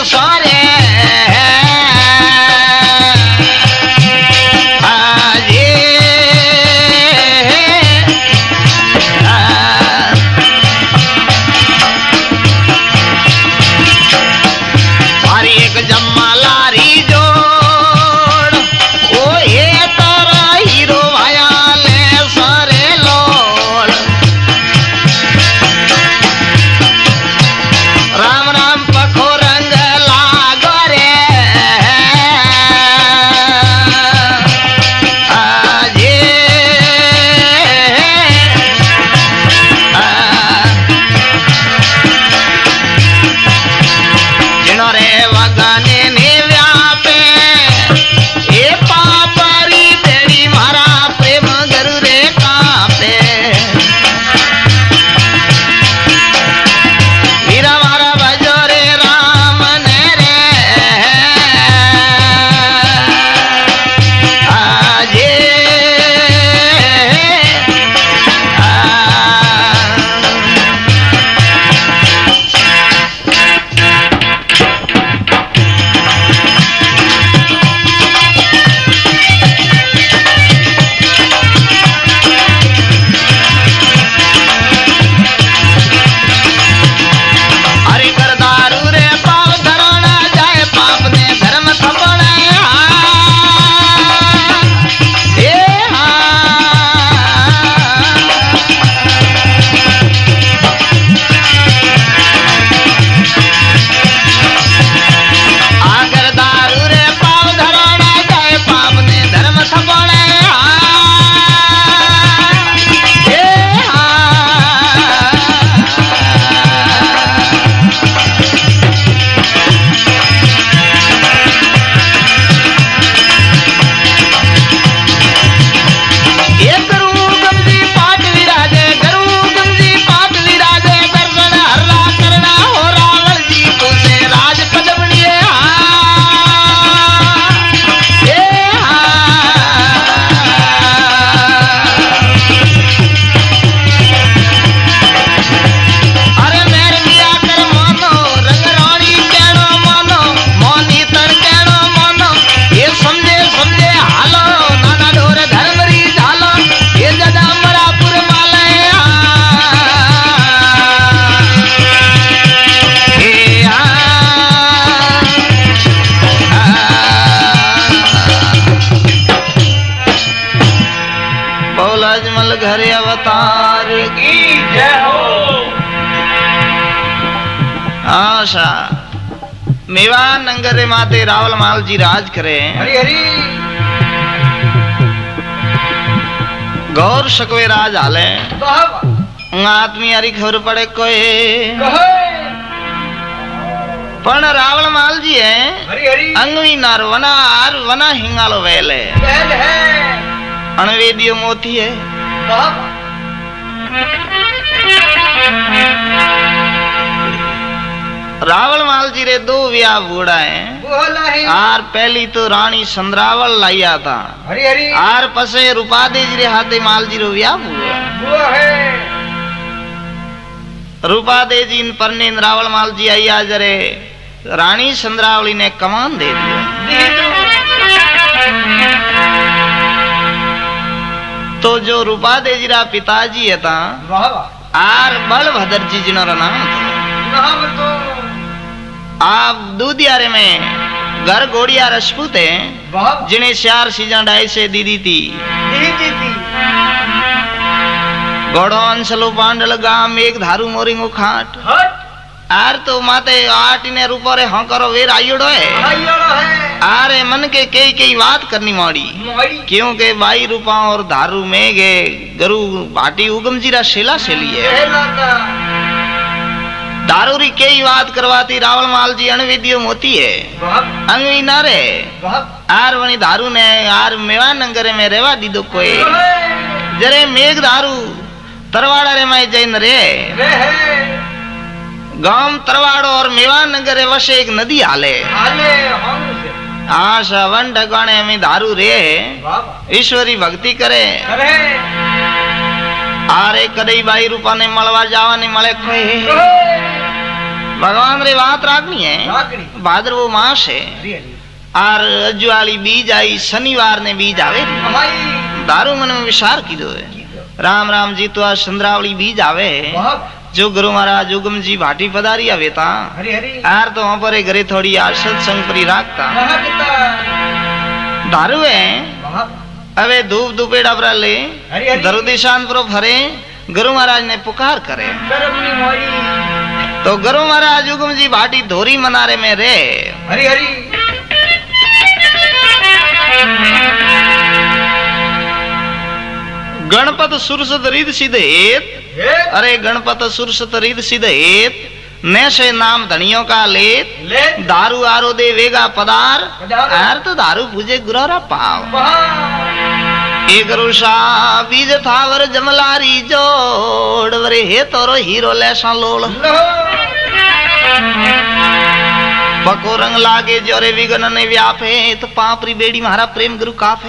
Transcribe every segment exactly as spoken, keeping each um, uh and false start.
सोरे घर अवतार की जय हो। आशा मेवा नंगर माते रावल माल जी राज करे। हरी हरी गौर शकवे राज हाले आदमी यारी खबर पड़े कोई पण रावल माल जी है। हरी हरी अंगवी नार वना आर वना हिंगालो वेल है अणवेदियो मोती है। रावल माल जी रे दो व्याह बूढ़ा है। आर पहली तो रानी संद्रावल लाइया था। हरी हरी आर पसे रूपादे जी रे हाथे माल जी रो व्याह हुआ है। रूपादे जी इन परने रावल माल जी आइया जरे रानी संद्रावली ने कमान दे दिया। तो जो रूपादे जी रा पिताजी है ता आर बलभद्र जी जिनो रा नाम था। आप दूधियारे में घर गोड़िया रजपूत है जिन्हें चार सीजा ढाई से दीदी थी। घोड़ो अंसलो पांडल गाम एक धारू मोरिंगो खाट आर तो माते आठ ने रूपो रे हाँ करो वेर आयोड़ो है। आरे मन के कई कई बात करनी माड़ी क्योंकि बाई रूपा और धारू में गे गरु भाटी उगम जीरा शेला शेली है। दारूरी कई बात करवाती रावल माल जी अणविदियो मोती है अंगवी ना रे आर वनी दारू ने आर मेवा नंगरे में रेवा दीदो कोई जरे मेघ दारू तरवाड़ा रे माई जैन रे गांव तरवाड़ो और मेवा नगर वशे एक नदी हाले आशा वन ढगाने में दारू रे ईश्वरी भक्ति करे आरे कदई बाई रूपा ने मलवा जावा ने मले कोई भगवान रे बात राखनी है। भाद्रवो मास है और अज्वाली बीज आई शनिवार ने बीज आवे दारू मन में विचार कीधो है। राम राम जी तो आज चंद्रावली बीज आवे जो गुरु महाराज जुगम जी भाटी पधारी आवे ता यार तो वहां पर घरे थोड़ी यार सत्संग परी राखता दारू है। अवे धूप दुपेड़ा पर ले दरु दिशान पर फरे गुरु महाराज ने पुकार करे तो गुरु महाराज जुगम जी भाटी धोरी मनारे में रे हरी हरी गणपत सुरसत रिद सिद्धेत अरे गणपत सुरसत रिद सिद्धेत नैसे नाम धनियों का लेत दारू आरो दे वेगा पदार यार तो दारू पूजे गुरारा पाव एक रुषा बीज थावर जमलारी जोड़ वरे हे तोरो हीरो लेसा लोल बको रंग लागे जोरे विगन ने व्यापे तो पापरी बेड़ी महारा प्रेम गुरु काफे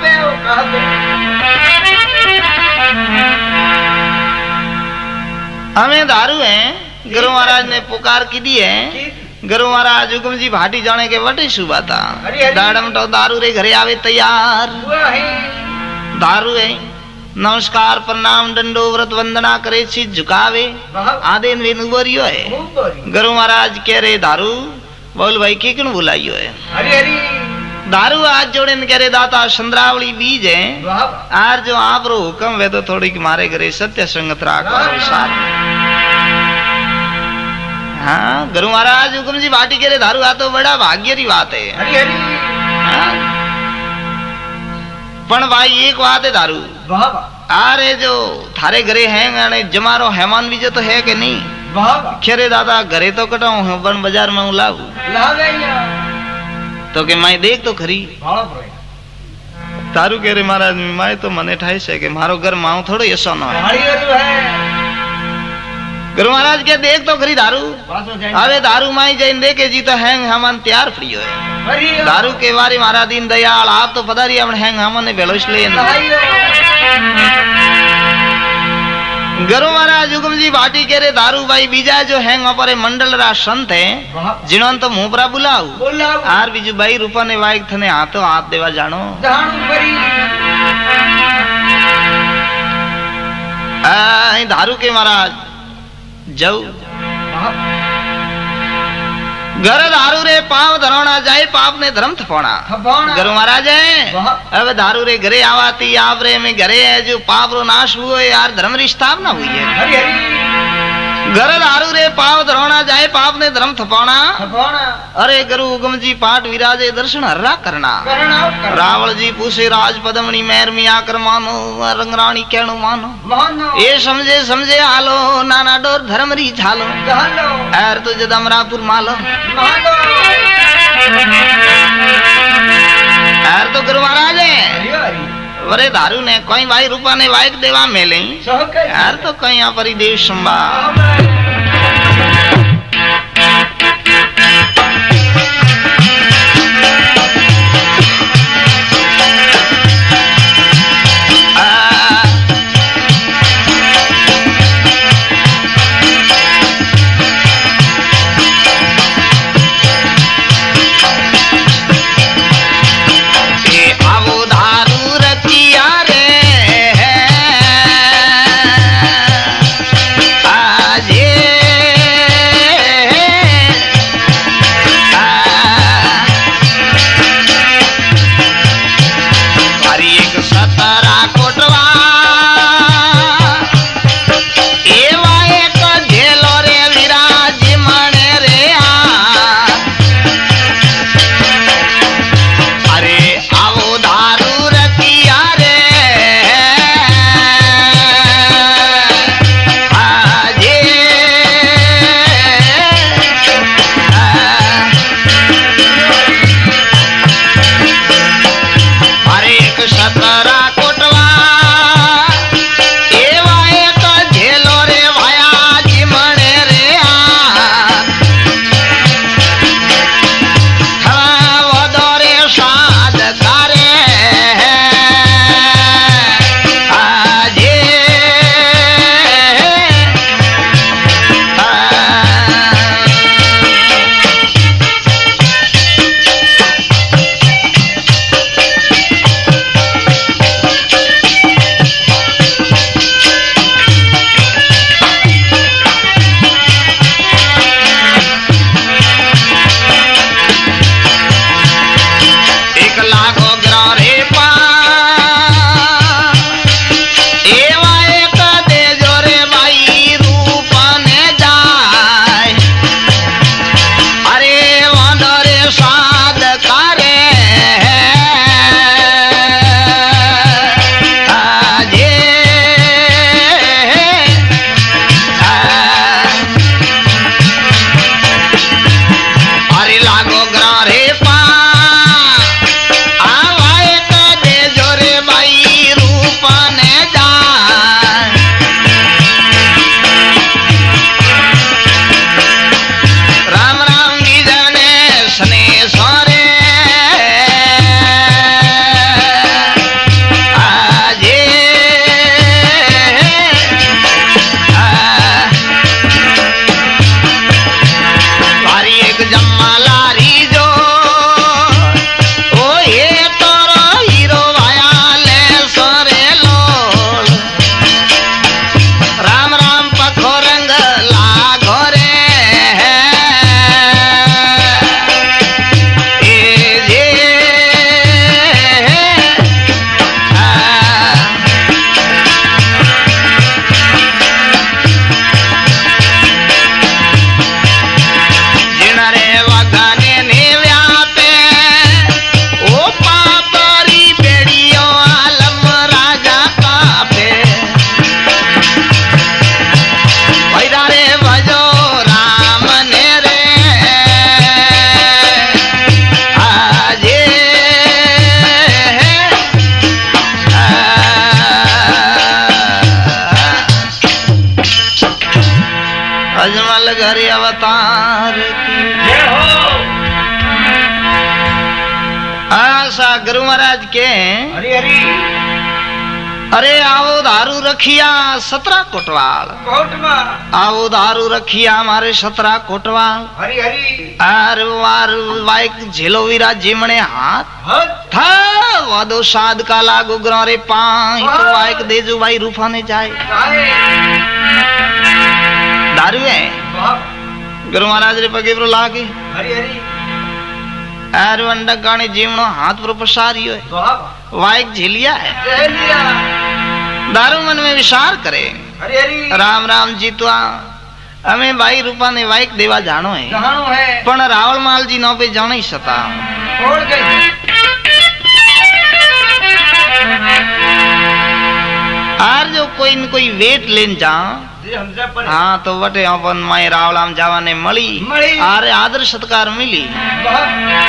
हमें दारू है गुरु महाराज ने पुकार की दी है। गुरु महाराज हुकुम जी भाटी जाने के वटे सुबह था दाड़म तो दारू रे घरे आवे तैयार दारू है नमस्कार प्रणाम दंडो व्रत वंदना करे सी झुकावे आदे वे नुबरियो है। गुरु महाराज कह रहे दारू बोल भाई के क्यों बुलाइयो है हरी हरी दारू आज जोड़े कह रहे दाता चंद्रावली बीज है आज जो आप रो हुक्म वे तो थोड़ी मारे घरे सत्य संगत राखो साथ हाँ गुरु महाराज हुकुम जी भाटी कह रहे दारू आ तो बड़ा भाग्य की बात है हरी हरी पण भाई एक बात है दारू अरे जो थारे घरे हैं जमारो हेमान बीजे तो है कि नहीं खेरे दादा घरे तो कटाऊ हूँ बन बाजार में लाऊ तो के मैं देख तो खरी तारू कह रहे महाराज मैं तो मने ठाई से के मारो घर माऊ थोड़ो ऐसा ना है गुरु महाराज के देख तो खरी दारू अरे दारू माई जैन दे के जी तो हैंग हमन तैयार फ्री है दारू के बारे महाराज दीन दयाल आप तो पता रही हमने हैंग हमन ने बेलोश ले गुरु महाराज हुकुम जी भाटी के रे दारू भाई बीजा जो है वहां पर मंडल रा संत है जिन्होंने तो मुंह पर बुलाऊ आर बीजू भाई रूपा ने वाइक थने हाथों हाथ देवा जानो आ, दारू के महाराज जाऊ घर दारू रे पाव धरोना जाए पाप ने धर्म थपोना गुरु महाराज है अब दारू रे घरे आवाती आप रे में घरे है जो पाप रो नाश हुए यार धर्म री स्थापना हुई है घर दारू रे पाव धरोना जाए पाप ने धर्म थपोना अरे गुरु हुकुम जी पाठ विराजे दर्शन हर्रा करना रावल जी पूछे राज पदमणि मैर में आकर मानो रंगराणी कहणो मानो ये समझे समझे आलो नाना डोर धर्म री झालो एर तो जदमरापुर मालो एर तो गुरु महाराज है वरे दारू ने कोई भाई रूपा ने वाइक देवा मेले यार तो कहीं यहाँ पर ही देव संभा Yeah. गोगरा रे पा आवाए तो दे जोरे बाई रूपा ने जा राम राम जी जने सने सोरे आजे वारी एक जम्मा लारी जो ओ ये तोरो हीरो आया ले सोरे लोल राम राम पखो रंग लागो रे ए जे आ जिनरे वगाने ने व्यापे ओ पापरी बेड़ियों आलम राजा कापे भैरा रे भजो राम ने रे आजे अजमल घरी अवतार की आशा गुरु महाराज के हरी हरी अरे आओ दारू रखिया सतरा कोटवाल कोटमा आओ दारू रखिया हमारे सतरा कोटवाल हरी हरी आर वार वाइक झेलो वीरा जिमणे हाथ हद था वादो साध का लागो ग्रा रे पाई तो वाइक देजो भाई रूफा ने जाए आए दारू है बाप गुरु महाराज रे पगे पर लागे हरी हरी आर वंडक गाने जीवणो हाथ पर पसारियो है बाप वाइक झेलिया है लिया दारू मन में विचार करे हरी हरी राम राम जीतवा हमें भाई रूपा ने वाइक देवा जानो है कहानो है पण रावल माल जी नो पे जानो ही सता छोड़ गई आर जो कोई न कोई वेट लेन जा जी हमसे पर हाँ तो वटे अपन माई रावलाम जावा ने मળી मળી आरे आदर सत्कार मिली बाप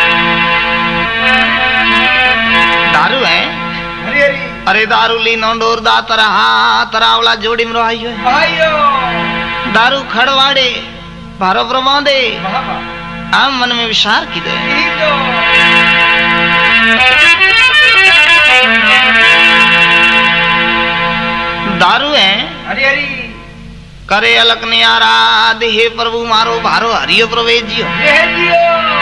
दारू है हरी हरी अरे दारू ली नोंडोर दातर हाथ रावला जोड़ी में आयो है आयो दारू खड़वाड़े भारो प्रमादे बाप आम मन में विचार की दे हीरो दारू है हरी हरी करे अलक ने आराध हे प्रभु मारो भारो हरियो प्रवेश जियो ये दियो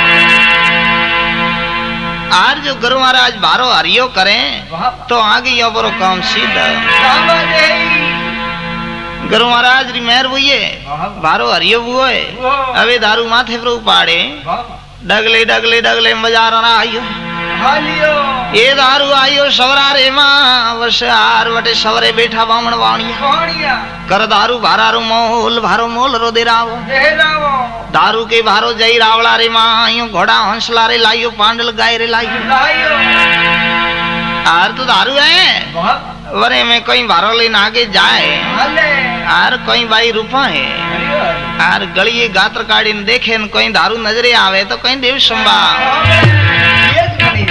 आज जो गुरु महाराज भारो हरियो करें बाप तो आगे यो बरो काम सीधा बाबा दे गुरु महाराज री मेहर हुई है बाप भारो हरियो हुआ है अबे दारू माथे पर उपाड़े बाप डगले डगले डगले मजार रहा आयो हालियो ये दारू आयो सवरा रे माँ वर्ष आर वटे सवरे बैठा बामण वाणिया कोणिया कर दारू भारा रो मोल भारो मोल रो दे रावो दे रावो दारू के भारो जई रावला रे माँ आयो घोड़ा हंसला रे लाइयो पांडल गाय रे लाइयो लायो आर तो दारू है बाप वरे में कोई भारो लेन आगे जाए हाले आर कोई भाई रूपा है हरियो आर गलिए गात्र काड़ी ने देखे न कोई दारू नजरे आवे तो कोई देव संभा ये गणी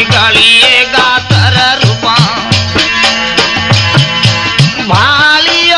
गलिए गातर रूपा भालियो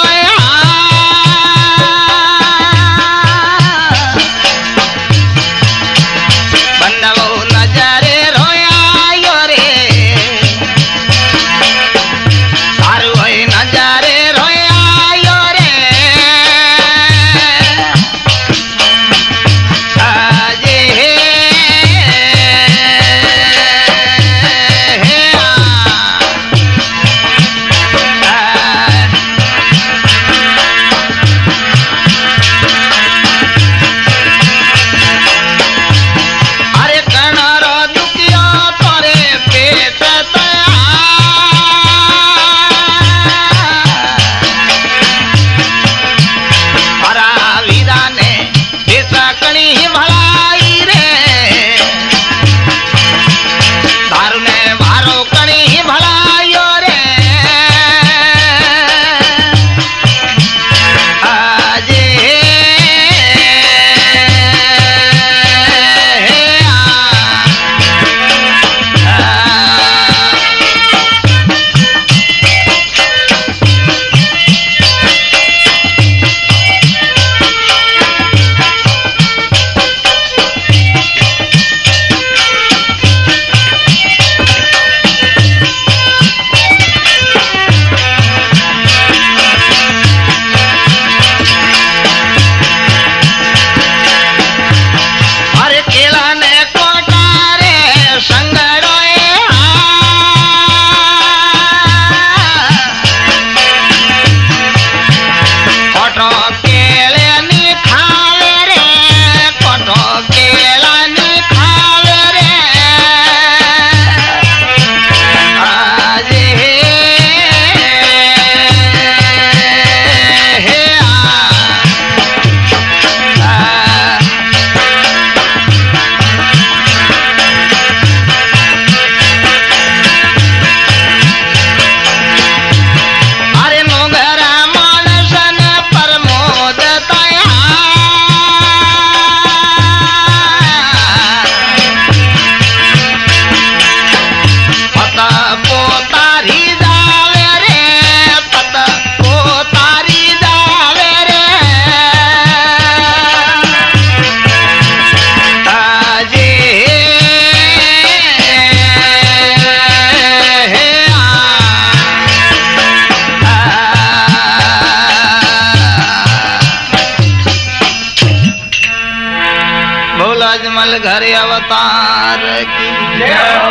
अजमल घर अवतार की जय हो।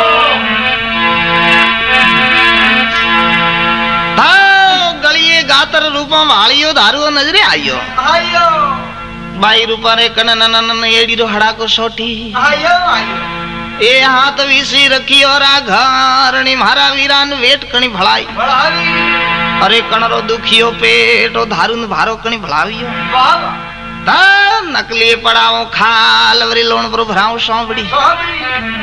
गलिए गातर रूपम हालियो धारुओ नजरे आयो आयो बाई रूपा रे कन नन एड़ी रो हड़ा को सोटी आयो आयो ए हाथ विसी रखी और घरणी मारा वीरान वेट कणी भलाई बढ़ावी अरे कणरो दुखियो पेटो धारुन भारो कणी भलावियो बाबा ता नकली पड़ाओ खाल वरी लोण पर भराऊ सोंबड़ी सोहबड़ी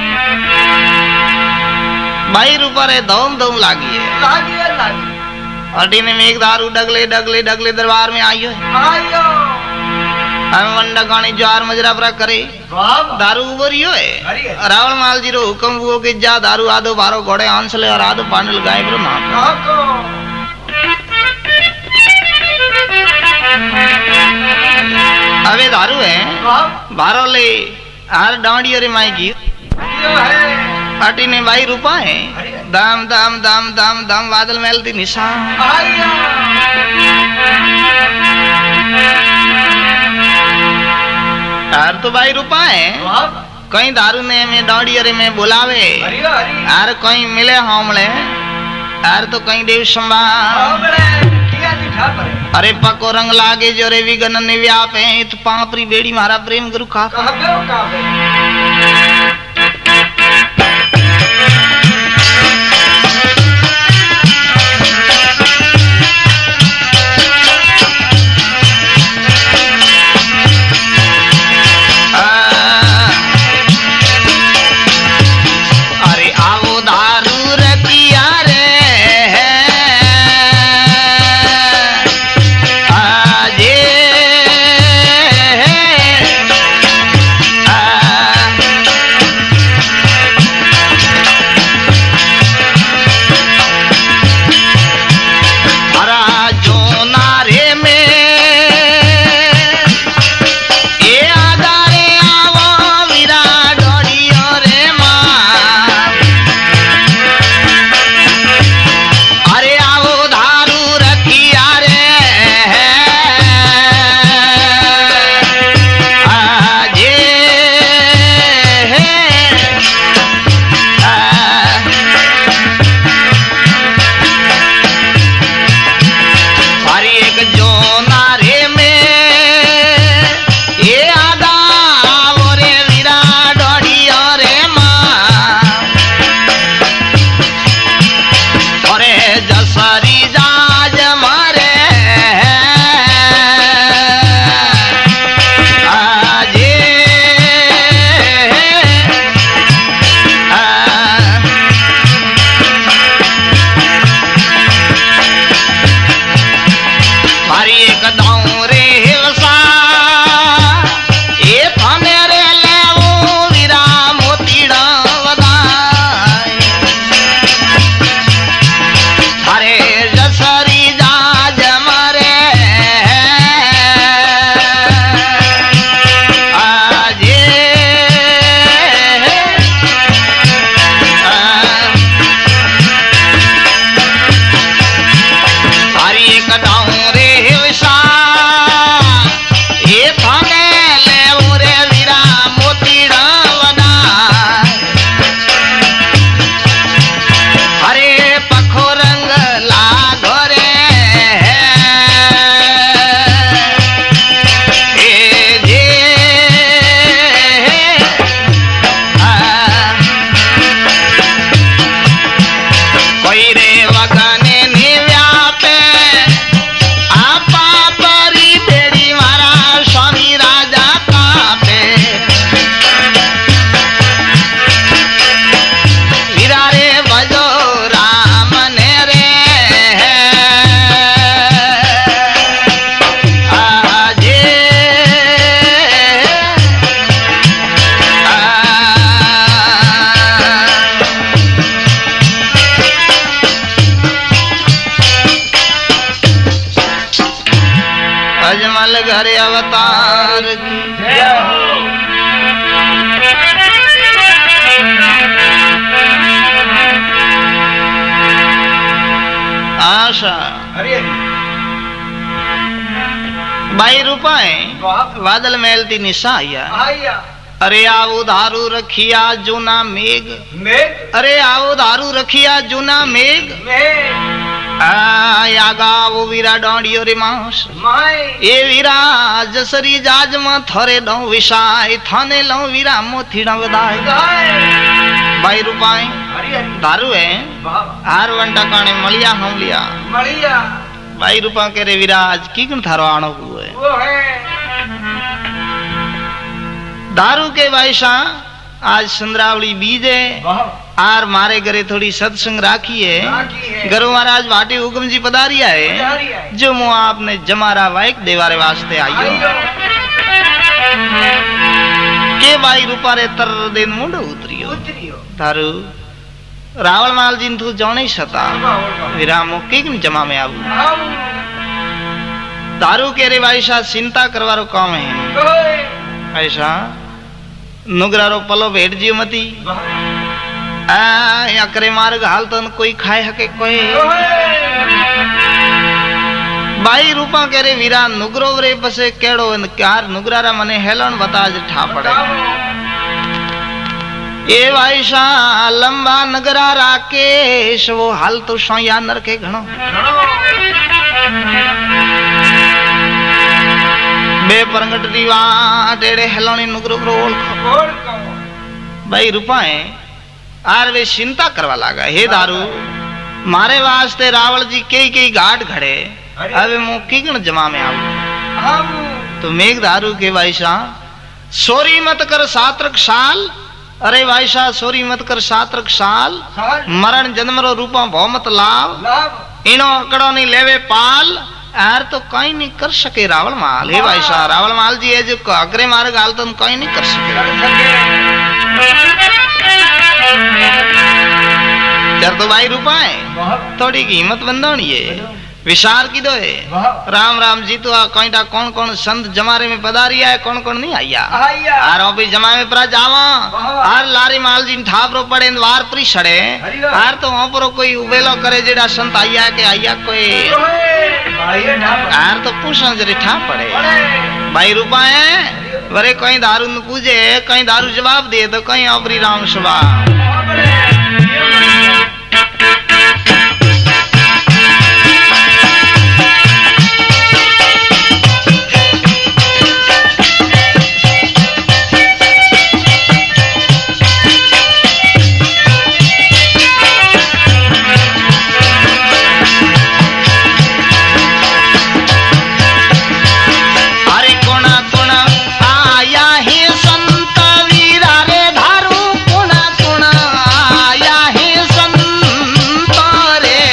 बाई रूपा रे दौम दौम लागी है लागी है लागी अटी ने मेघ दारू डगले डगले डगले दरबार में आयो है आयो हम वंडा गानी जार मजरा परा करे बाबा दारू उबरियो है अरे रावण माल जी रो हुकम हुओ कि जा दारू आदो बारो घोड़े आंसले और आदो पांडल गाय पर ना काको अबे दारू है बाबा बारो ले हर डांडी अरे माई की यो है अटी ने बाई रूपा है दाम दाम दाम दाम दाम बादल मेल दी निशान आयो यार तो बाई रूपा है बाबा कहीं दारू ने में डांडी अरे में बुलावे हरि हरि यार कहीं मिले हमले यार तो कहीं देव संभाल हमरे किया दिखा पर अरे पको रंग लागे जो रे विगन ने व्यापे तो पापरी बेड़ी मारा प्रेम गुरु का कहबे कहबे अरे आओ दारू रखिया रे आजे हरा जो नारे में ए आदारे आवो वीरा डोडियो रे मां अरे आओ धारू रखिया रे आजे हरी एक जो नारे में ये आदा रे वीरा डोडियो रे मां अरे जसरी जाज मारे आजे मारी एक दाऊ रे हिलसा ए थाने रे लेवो वीरा मोतीड़ा वदाई अरे जसरी जाज मारे आजे हरी एक दाऊ रे हिलसा ए थाने लेवो रे वीरा मोतीड़ा वदाई हरे पखो रंग लागो रे ए जे आ, कोई रे वगने ने व्यापे आपा परी बेड़ी मारा स्वामी राजा कापे वीरा रे भजो राम ने रे आजे अजमल घर अवतार की जय हो आशा हरि हरि बाई रूपा है बाबा बादल मेलती निशा आया आया अरे आओ धारू रखिया जूना मेघ मेघ अरे आओ धारू रखिया जूना मेघ मेघ आया गावो वीरा डोंडियो रे मांस माय ए वीरा जसरी जाज में थोरे दो विषाय थाने लो वीरा मोथीड़ा बधाई भाई रुपाई हरी हरी दारू है वाह हार वंटा काने मलिया हम लिया मलिया भाई रुपा के रे विराज की कन थारो आनो हुए वो है दारू के भाईसा आज संद्रावली बीजे वाह आर मारे घरे थोड़ी सत्संग राखी है राखी है। गुरु महाराज भाटी हुक्म जी पधारिया है पधारी है। जो मुँह आपने जमारा वाइक देवारे वास्ते आइयो के भाई रूपा रे तर दिन मुंड उतरियो उतरियो दारू रावण माल जी तू जाने सता विरामो किन जमा में आबू आओ दारू के रे भाईसा चिंता करवारो काम है ओए ऐसा नुगरारो पलो भेट जियो मती वाह आ या करे मार्ग हाल तो कोई खाए हके कोई भाई रूपा के रे वीरा नुगरो रे बसे केड़ो कार नुगरारा मने हेलन बता ज ठा पड़े ए भाई सा लंबा नगरा राकेश वो हाल तो सोया नर के घणो बे परंगट दीवा टेड़े हेलोनी नुगरो रोल और को भाई रूपाए आर वे चिंता करवा लागा हे दारू मारे वास्ते रावण जी कई कई घाट घड़े अबे मु किगण जमा में आऊ हम तो मेघ दारू के भाईसा सोरी मत कर सात्रक साल अरे भाईसा सोरी मत कर सात्रक साल साल मरण जन्म रो रूपा भौमत लाभ लाभ इनो अकड़ो नहीं लेवे पाल यार तो कहीं नहीं कर सके रावण माल हे भाईसा रावण माल जी है जो अगरे मारे गाल तो कहीं नहीं कर सके कर सके चर तो भाई रूपा है वाह थोड़ी की हिम्मत बंदोनी है विचार की दो है वाह राम राम जी तो कहीं कौन कौन संत जमारे में पधारिया है कौन कौन नहीं आया आया आर ऑफिस जमा में परा जावा आर लारी माल जी ठाप रो पड़े वार प्री छड़े आर तो वहां पर कोई उबेलो करे जेड़ा संत आया के आया कोई भाई ढाप आर तो पूछो जरे ठाप पड़े भाई रूपा है वरे कहीं दारू न पूजे कहीं दारू जवाब दे तो कहीं अबरी राम सभा रे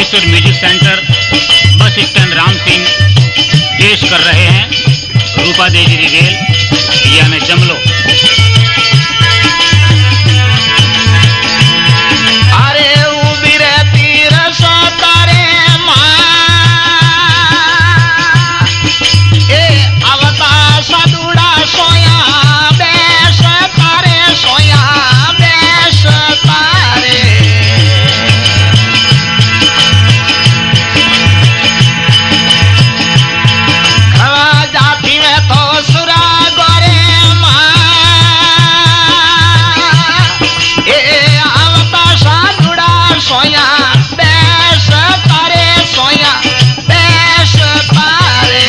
Bageshwar music centre bus stand Ram Singh पेश कर रहे हैं रूपा देवी रिवेल यानी जमलो। अरे उबी रहती रसो तारे माँ ए अवता सदुड़ा सोया बेस तारे सोया बेस तारे खवा जाती में तो सुरा गोरे माँ ए अवता सदुड़ा सोया बेस तारे सोया बेस तारे।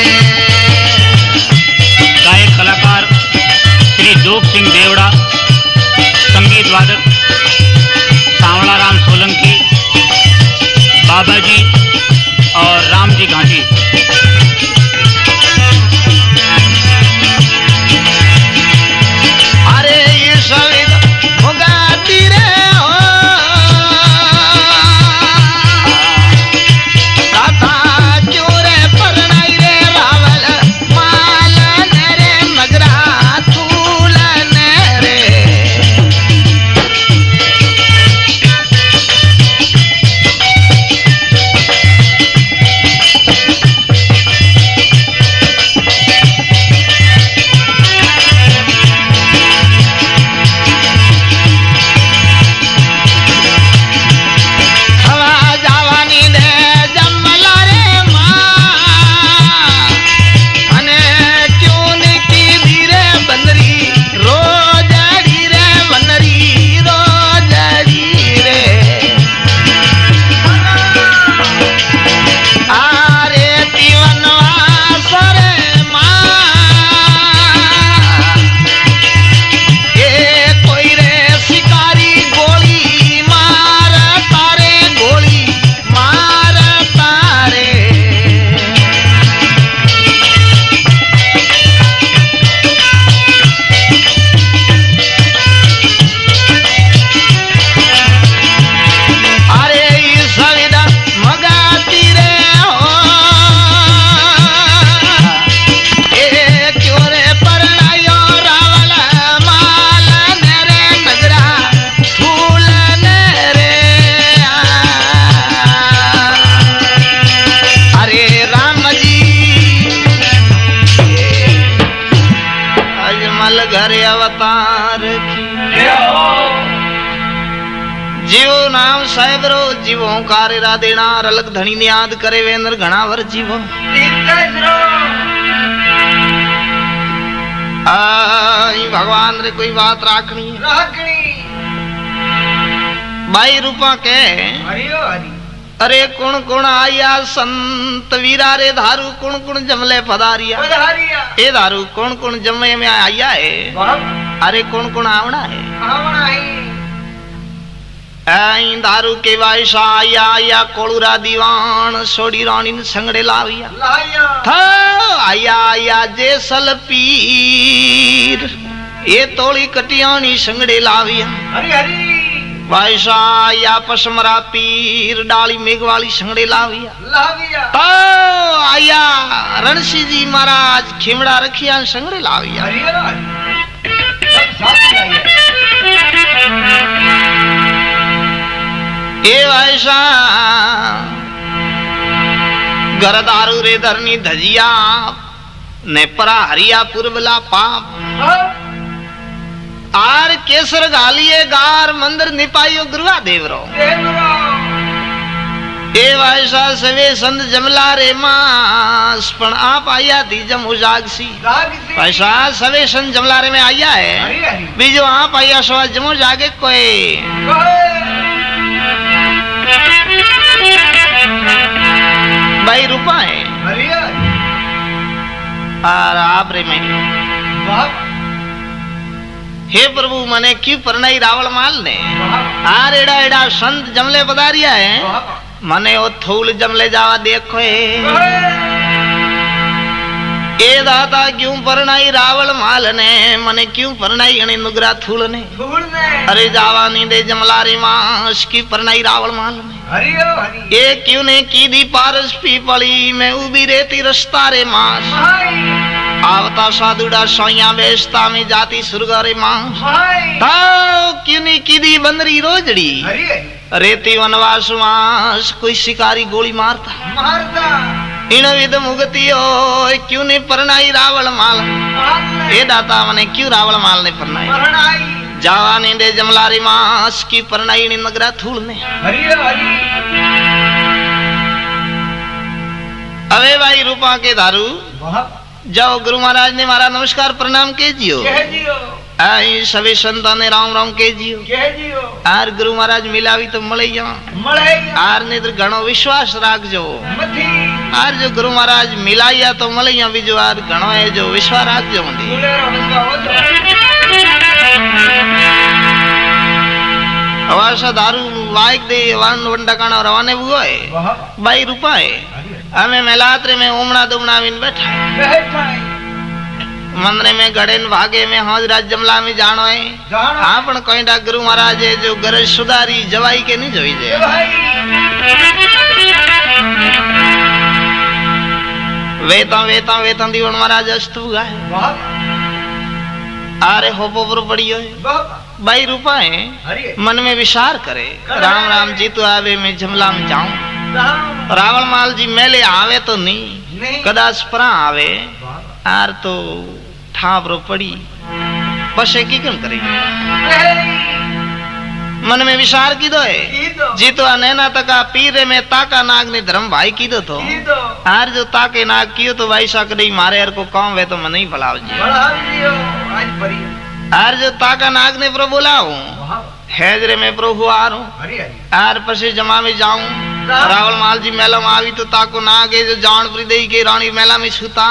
गायक कलाकार श्री जोग सिंह देवड़ा, संगीत वादक सांवला राम सोलंकी, बाबा जी और राम जी घाटी। अरे ये सविद भुगाती रे हो दाता चोरे परनाई रे रावल मालन रे मगरा तूलन रे। हवा जावानी दे जमला रे माँ अने क्यों निकी धीरे बंदरी रोजड़ी रे बनरी रोजड़ी रे। आरे तीवनवास रे माँ ए कोई रे शिकारी गोली मार तारे गोली मार तारे। अरे ई सविदा मगाती रे हो ए क्यों रे परनायो रावल मालन रे नगरा फूलन रे। अरे राम जी अजमल घर अवतार की जीवो नाम साहेबरो जीवो कार्य रा देना रलक धनी ने याद करे वेंद्र घना वर जीवो। आई भगवान रे कोई बात राखनी है भाई रूपा के। अरे कुण कुण आया संत वीरा रे धारू कुण कुण जमले पधारिया ए धारू कुण कुण जमले में आया है। अरे कुण कुण आवना है ऐं दारू के वायसा आया आया कोलूरा दीवान सोड़ी रानी ने संगड़े लाविया था आया आया जेसल पीर ये तोड़ी कटियानी संगड़े लाविया वायसा आया पसमरा पीर डाली मेघ वाली संगड़े लाविया तो आया रणसी जी महाराज खिमड़ा रखिया संगड़े लाविया। ए वैसा घर दारू रे धरनी धजिया ने परा हरिया पुरबला पाप आर केसर गालिए गार मंदिर निपाइयो गुरुआ देवरो। ए वैसा सवे संत जमला रे मास पण आप आया थी जम उजागसी वैसा सवे संत जमला रे में आया है बीजो आप आया सवा जमो जागे कोई भाई रूपा है और आप रे में हे प्रभु मने क्यों परनाई रावल माल ने आर एड़ा एड़ा संत जमले पधारिया है मने ओ थूल जमले जावा देखो है ए दाता क्यों परनाई रावल माल ने मने क्यों परनाई अने नुगरा थूल ने धूल ने अरे जावानी दे जमलारी मास की परनाई रावल माल ने हरियो हरि ए क्यों ने की दी पारस पी पड़ी मैं उबी रेती रस्ता रे मास भाई आवता साधुड़ा सोया बेचता में जाती सुरगारे मास भाई ताओ क्यों ने की दी बंदरी रोजड़ी हरि रेती वनवास मास कोई शिकारी गोली मारता मारता इन विध मुगती हो क्यों ने परनाई रावल माल माल ए दाता मने क्यों रावल माल ने परनाई परनाई जावानी दे जमलारी मास की परनाई नी नगरा थूल ने हरियो हरि अवे भाई रूपा के दारू वाह जाओ गुरु महाराज ने मारा नमस्कार प्रणाम के जियो कह जियो आई सभी संतान ने राम राम के जियो कह जियो आर गुरु महाराज मिलावी तो मले जा मळे आर ने घणो विश्वास राखजो मथी आर जो गुरु महाराज मिलाया तो मले या बीजो आर घणो है जो विश्वास राखजो मंदी फूलेरो हसवा होतो अवासा दारू वाइक दे वन वंडकाना रवाने हुआ है वाह बाई रूपा है हमें मेलात्रे में उमड़ा दुमड़ा में बैठा है बैठा मंदरे में गड़ेन भागे में हाजराज जमला में जानो है जानो हाँ पण कोई डा गुरु महाराज है जो गरज सुधारी जवाई के नहीं जोई जे भाई वेता वेता वेता दीवन महाराज अस्तु गाए वाह आरे होपो पर पड़ियो है वाह बाई रूपा है हरि मन में विचार करे राम राम जी तो आवे मैं जमला में जाऊं राम रावण माल जी मेले आवे तो नहीं नहीं कदाच परा आवे वाह आर तो ठाबरो पड़ी बस की कन करेगी मन में विचार की दो है कीदो जीतो नैना तका पीरे में ताका नाग ने धर्म भाई की दो तो कीदो आर जो ताके नाग कियो तो भाई सा कदई मारे हर को काम वे तो मन ही फलाव जी बड़ा दियो आज परी आर जो ताका नाग ने प्रभु बुलाऊं वाह हैजरे में प्रभु आ रहा हरि हरि आर पसे जमा में जाऊं रावल माल जी मेला में आवी तो ताको नाग है जो जानपुरी दई के रानी मेला में छुता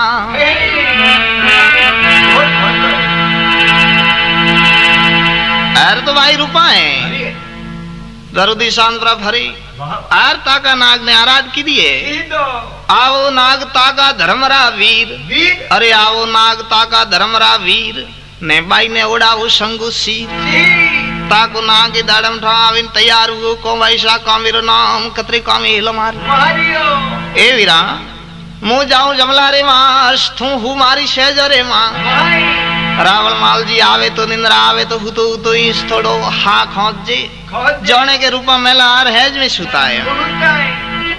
आर तो भाई रूपा है दरुदी शांतरा भरी आर ताका नाग ने आराध की दिए आओ नाग ताका धर्मरा वीर अरे आओ नाग ताका धर्मरा वीर ने बाई ने उड़ाऊ शंगु सीर ताको नाग दाड़म ठाविन तैयार हुओ को वैसा कामिरो नाम कतरे कामी हिल मार ए वीरा मु जाऊं जमला रे मास तू हूँ मारी शेजरे मां रावल माल जी आवे तो निंद्रा आवे तो हुतो हुतो इस थोड़ो हा खोज जे जाने के रूपा मेला आर हैज में सुता है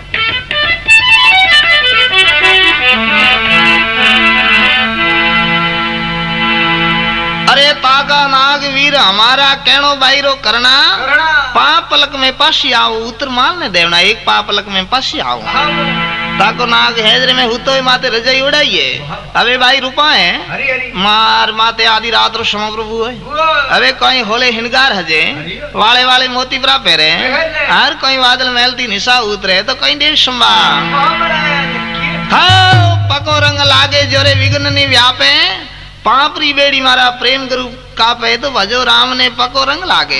अरे ताका नाग वीर हमारा कहनो बाईरो करना पा पलक में पासी आओ उत्तर माल ने देवना एक पा पलक में पासी आओ ताको नाग हैजरे में हुतो माते रजाई उड़ाइए अबे भाई रूपा है मार माते आधी रात रो सम प्रभु है अबे कोई होले हिनगार हजे वाले वाले मोती प्रा पहरे हर कोई बादल मेलती निशा उतरे तो कोई देव संभा हाँ पको रंग लागे जोरे विघ्न नहीं व्यापे पापरी बेड़ी मारा प्रेम गुरु कापे तो भजो राम ने पको रंग लागे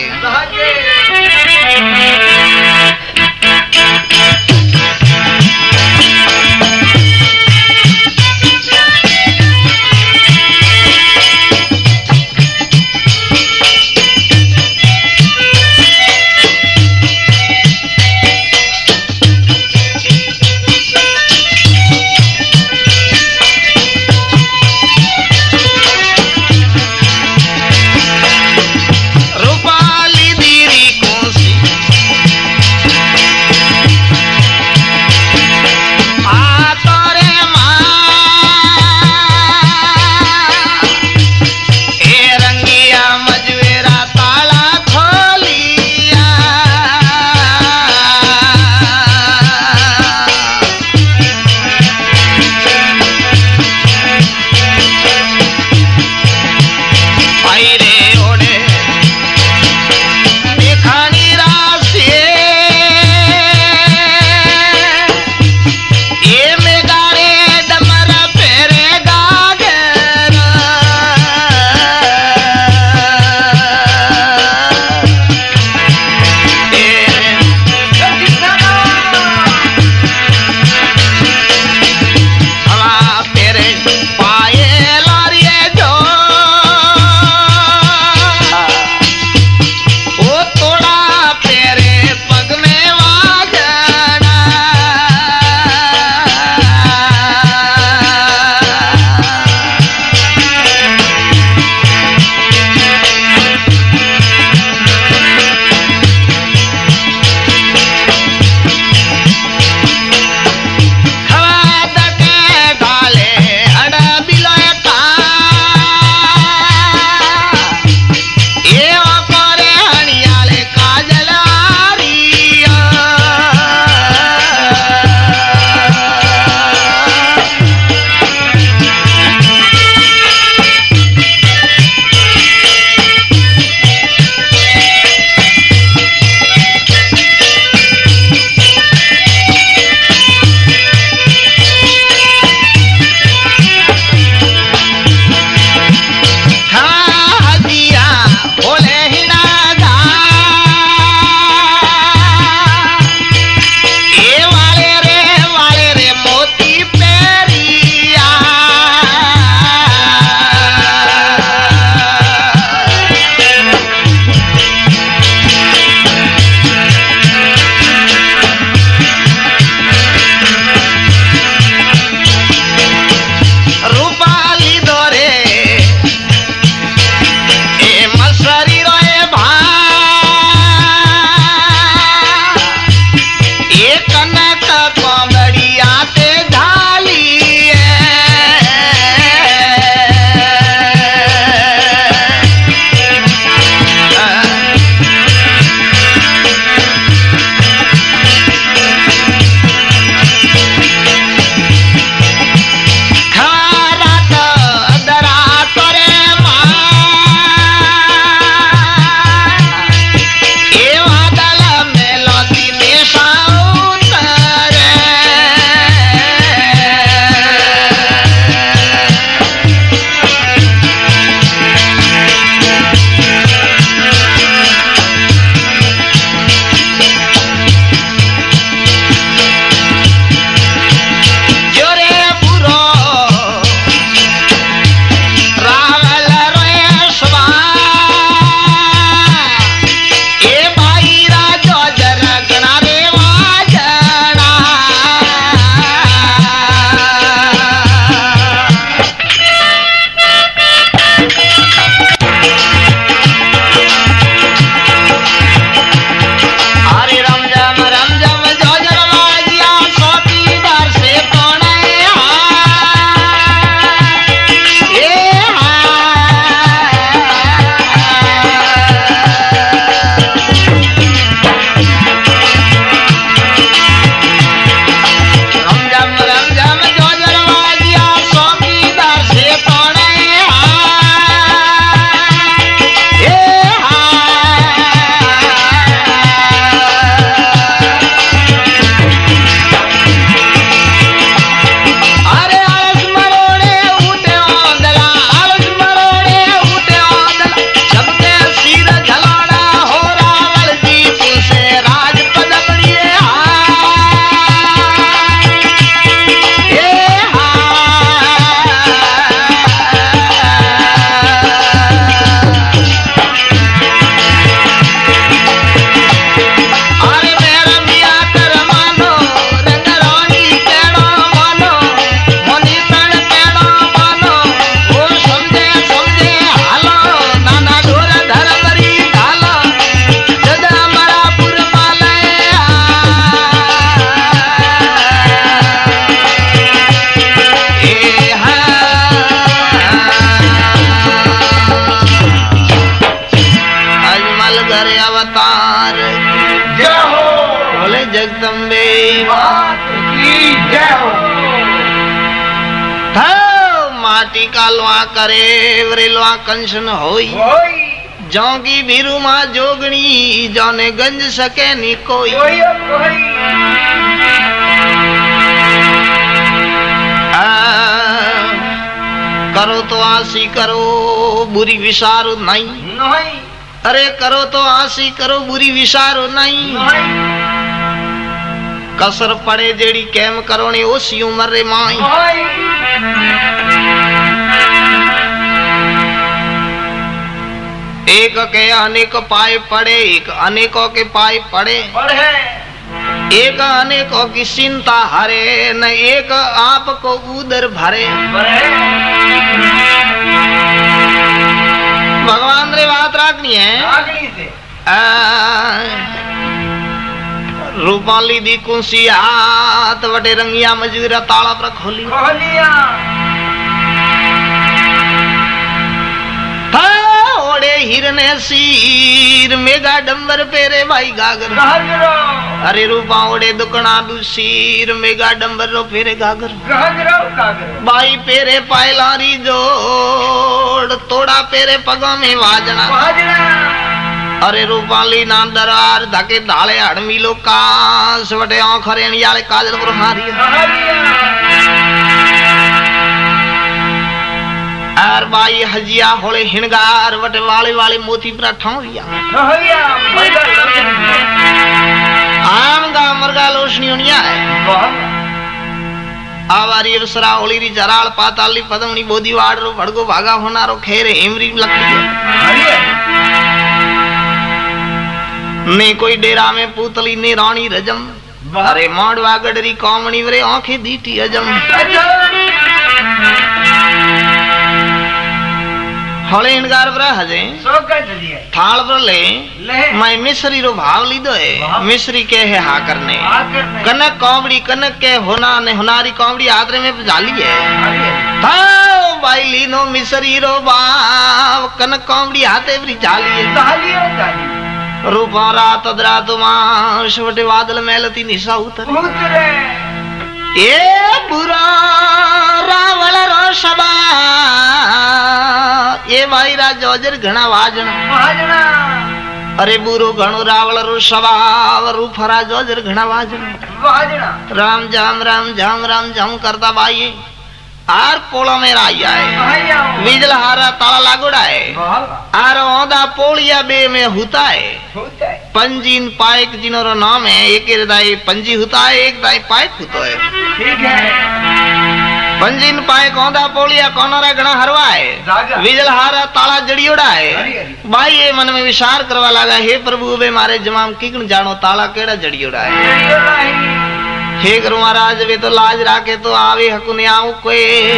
कर अवतार। जय हो बोले जगदम्बे मात की जय हो। था माटी का लोआ करे वरे लोआ कंसन होई। कोई जोगी भीरू माँ जोगणी जाने गंज सके नी कोई। कोई कोई आ, करो तो आसी करो बुरी विसारो नहीं। नहीं अरे करो तो आसी करो बुरी विसारो नहीं। नहीं कसर पड़े जेड़ी कैम करो ने ओसी उम्र रे माई। एक के अनेक पाए पड़े एक अनेकों के पाए पड़े। पढ़े एक अनेकों की चिंता हरे न एक आप को उदर भरे। भगवान रे बात राखनी है। आगनी से आ, रूपाली दी कुंसी हाथ वटे रंगिया मजूरा ताला पर खोली। खोलिया ओड़े हिरने सीर मेगा डंबर पेरे भाई गागर। गागरो अरे रूपा ओड़े दुकना दू सीर मेगा डंबर रो फेरे गागर। गागरो गागरो बाई पेरे पायलारी जोड़ तोड़ा पेरे पगों में वाजना। बाजना अरे रूपाली ना दरार धके धाले हड़मी लो कास वटे आंखरेणी आले काजल पर हारी। आर बाई हजिया होले हिणगार वटे वाले वाले मोती पर ठौरिया। आम गा मरगा लोशनी होनिया है। आवारी अवसरा होली री जराल पाताली पदमनी बोधी वाड़ रो भड़गो भागा होना रो खेरे हेमरी लकड़ी। ने कोई डेरा में पूतली ने रानी रजम। अरे मांडवा गडरी कौमणी वरे आंखें दीटी अजम। होले हिणगार पर हजे थाल पर ले मैं मिश्री रो भाव लीधो है। मिश्री के है हा करने कनक कौमड़ी कनक के होना ने होनारी कौमड़ी आदरे में जाली है। थाओ बाई लीनो मिश्री रो भाव कनक कौमड़ी हाथे वरी जाली है। रूपा रात अदरा तुमाश वटे वादल मेलती निशा उतरे। ये बुरा रावल रो शबा ये वायरा जोजर घना वाजना। अरे बुरो घणो रावल रो शबा रूफरा जोजर घना वाजना। राम जाम राम जाम राम जाम करता बाई आर पोला में आया है। बिजल हारा ताला लागोड़ा है। आर औदा पोलिया बे में हुता है। पंजीन पाइक जिनोरो नाम है। एक दाई पंजी हुता है एक दाई पाइक हुतो है। ठीक है पंजीन पाइक औदा पोलिया कोनरा गणा हरवा है। बिजल हारा ताला जड़ियोड़ा है। भाई ये मन में विचार करवा लगा हे प्रभु बे मारे जमाम किकन जानो ताला केड़ा जड़ियोड़ा है। हे गुरु महाराज वे तो लाज राखे तो आवे हकुने आऊ कोई।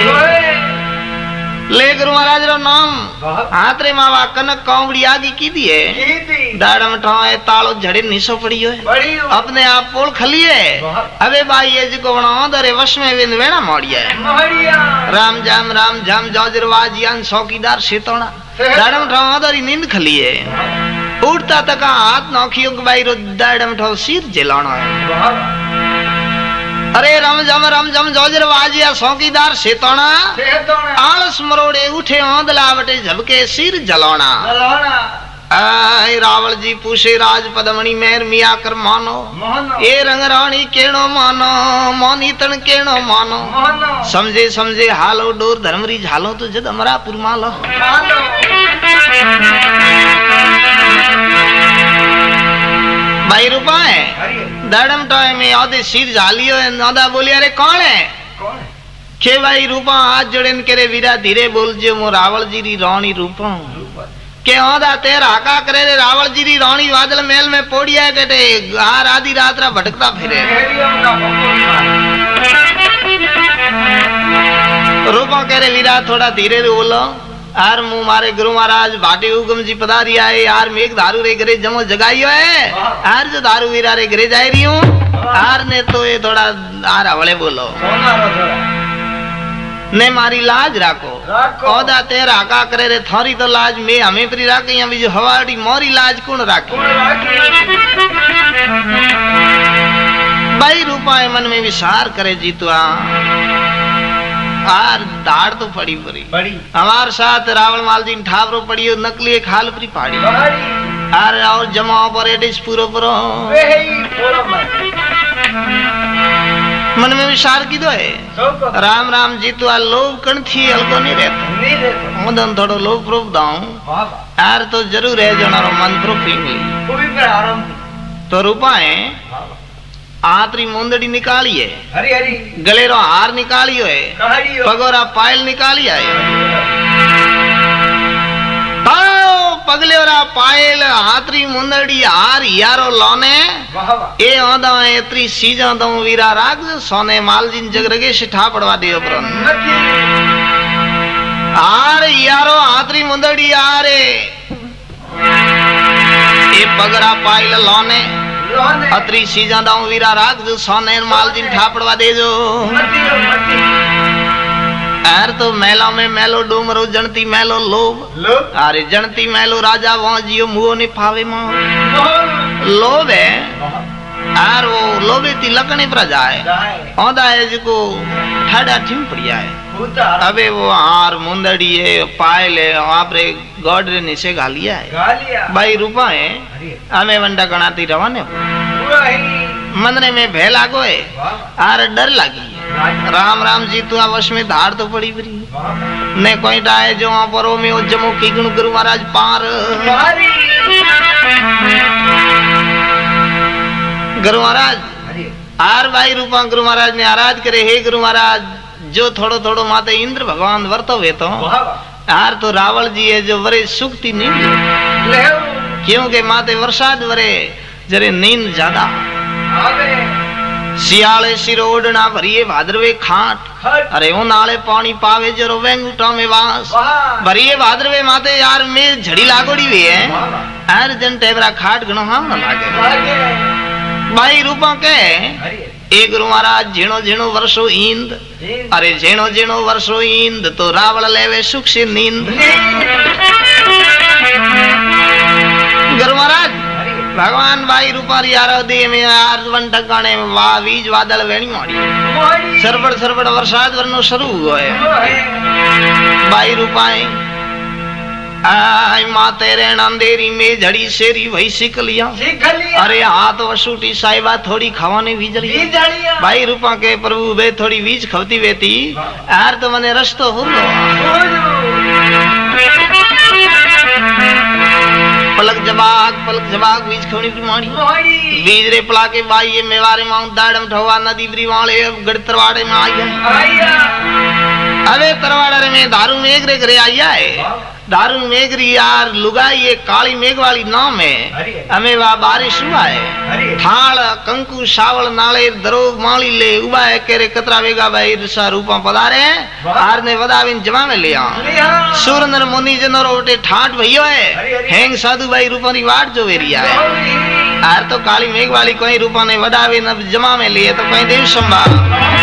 ले गुरु महाराज रो नाम हाथ रे मावा कनक कौमड़ी आगी की दिए। दाड़म ठाए तालो झड़े निसो पड़ियो है। अपने आप पोल खलिए। अबे भाई ये जिको बनाओ दरे वश में विंद वेणा मोड़िया है। राम जाम राम जाम जोजर वाजियान चौकीदार सेतोना दाड़म ठाओ दरी नींद खलिए। उठता तका हाथ नौखियो बाई रो दाड़म ठाओ सिर जलाना है। अरे रम जम रम जम जोजर वाजिया चौकीदार सेतोना आलस मरोड़े उठे औंदला वटे झबके सिर जलाना। आय रावल जी पूछे राज पदमणि मेर मिया कर मानो। ए रंग रानी केणो मानो मोनी तन केणो मानो। समझे समझे हालो डोर धर्मरी झालो तो जद अमरापुर मालो। भाई रूपा है दाड़म टॉय में औदे सिर झालियो है। नौदा बोली अरे कौन है? के भाई रूपा हाथ जोड़न करे वीरा धीरे बोल जो मो रावल जी री रानी रूपा के औदा तेरा हाका करे रे रावल जी री रानी वादल मेल में पोड़िया कटे हार आधी रात रा भटकता फिरे। रूपा करे वीरा थोड़ा धीरे बोलो। आर मु मारे गुरु महाराज भाटी उगम जी पधारी आए यार मेघ दारू रे घरे जमो जगाइयो है। आर जो दारू वीरा रे घरे जाई रही हूँ। आर ने तो ये थोड़ा आर हवले बोलो ने मारी लाज राखो राखो। औदा तेरा का करे रे थारी तो लाज में हमें प्री राखी या बीज हवाड़ी मोरी लाज कौन राखी कौन राखी भाई रूपाए मन में विचार करे जीतवा आर दाड़ तो पड़ी पड़ी बड़ी हमार साथ रावण माल जी ठावरो पड़ी और नकली खाल परी पाड़ी बड़ी अरे और जमा पर एडिस पूरो पूरो वे ही पूरा मन मन में विचार की दो है सबको राम राम जीतवा लोभ कण थी हल्को नहीं रहता नहीं देतो मुदन थोड़ो लोभ प्रूफ दाऊं वाह वाह यार तो जरूर है जनारो मन प्रूफ इंगली पूरी पर आराम तो रूपाए वाह वाह आतरी मुंदड़ी निकाली है हरी हरी गले रो हार निकाली है कहाड़ी हो पगोरा पायल निकाली है ताओ पगले ओरा पायल हातरी मुंदड़ी हार यारो लोने वाह वाह ए ओदा एतरी सीजा दऊ वीरा राग सोने मालजिन जगरगे सिठा पड़वा दियो परन नथी हार यारो हातरी मुंदड़ी हारे ए पगरा पायल लोने लोने अतरी सीजा दाऊ वीरा राग जो सोने मालजिन ठापड़वा दे जो नथी नथी यार तो मेला में मेलो डूमरो जनती मेलो लोभ लोग अरे जनती मेलो राजा वहां जियो मुओ ने फावे मां मोहन लोभ है यार वो लोभे ती लकने पर जाए जाए औदा है जिको ठाडा ठिम पड़िया है भूता अबे वो हार मुंदड़ी है पायल है आपरे गॉड रे नीचे गालिया है गालिया भाई रूपा है हरी हमें वंडा गणाती रवाने पूरा ही मंदरे में भय लागो है वाह आर डर लगी है राम राम जी तू आवश में धार तो पड़ी पड़ी वाह ने कोई डाए जो वहां परो में जमो की गुण गुरु महाराज पार हरी गुरु महाराज हरी आर भाई रूपा गुरु महाराज ने आराध करे हे गुरु महाराज जो थोड़ो थोड़ो माते इंद्र भगवान वर्तो वे तो वाह वाह यार तो रावण जी है जो वरे सुखती नींद ले क्योंकि माते वर्षाद वरे जरे नींद ज्यादा आवे सियाले सिर ओढ़ना भरिए भाद्रवे खाट हट अरे वो नाले पानी पावे जरो वेंगुटा में वास वाह भरिए भाद्रवे माते यार में झड़ी लागोड़ी हुई है वाह वाह यार जन टेबरा खाट गणो हम न लागे आगे भाई रूपा के हरी ए गुरु महाराज झीणो झीणो वर्षो ईंद जी अरे झीणो झीणो वर्षो ईंद तो रावण लेवे सुख से नींद गुरु महाराज हरी भगवान भाई रूपारी आराधे में यार वन टकाने में वाह बीज वादल वेणी मारी मोहनी सरबड़ सरबड़ वर्षाद वरनो शुरू हुआ है मोहे भाई रूपाए आय माँ तेरे अंधेरी में झड़ी शेरी वही सीख लिया सीख लिया अरे हाथ वसूटी साहिबा थोड़ी खावाने बीजली जी जानिया भाई रूपा के प्रभु बे थोड़ी बीज खवती वेती यार तो मने रस्तो हो लो पलक जबाग पलक जबाग बीज खवनी प्रमाणी मोहनी बीज रे पला के बाई ये मेवारे माउंट दाड़म ठवा नदी ब्री वाले गड़ तरवाड़े में आई है आया अबे तरवाड़े में दारू मेघ रे करे आया है दारू मेघरी यार लुगाई ये काली मेघ वाली नाम है हमें वह बारिश हुआ है थाल कंकु शावल नाले दरोग माली ले उबा है केरे कतरा वेगा भाई रसा रूपा पधारे आर ने वदाविन जमा में लिया सुरनर मुनि जनर ओटे ठाट भइयो है हेंग साधु भाई रूपा री वाट जो वेरिया है आर तो काली मेघ वाली कोई रूपा ने वदाविन अब जमा में लिए तो कोई देव संभाल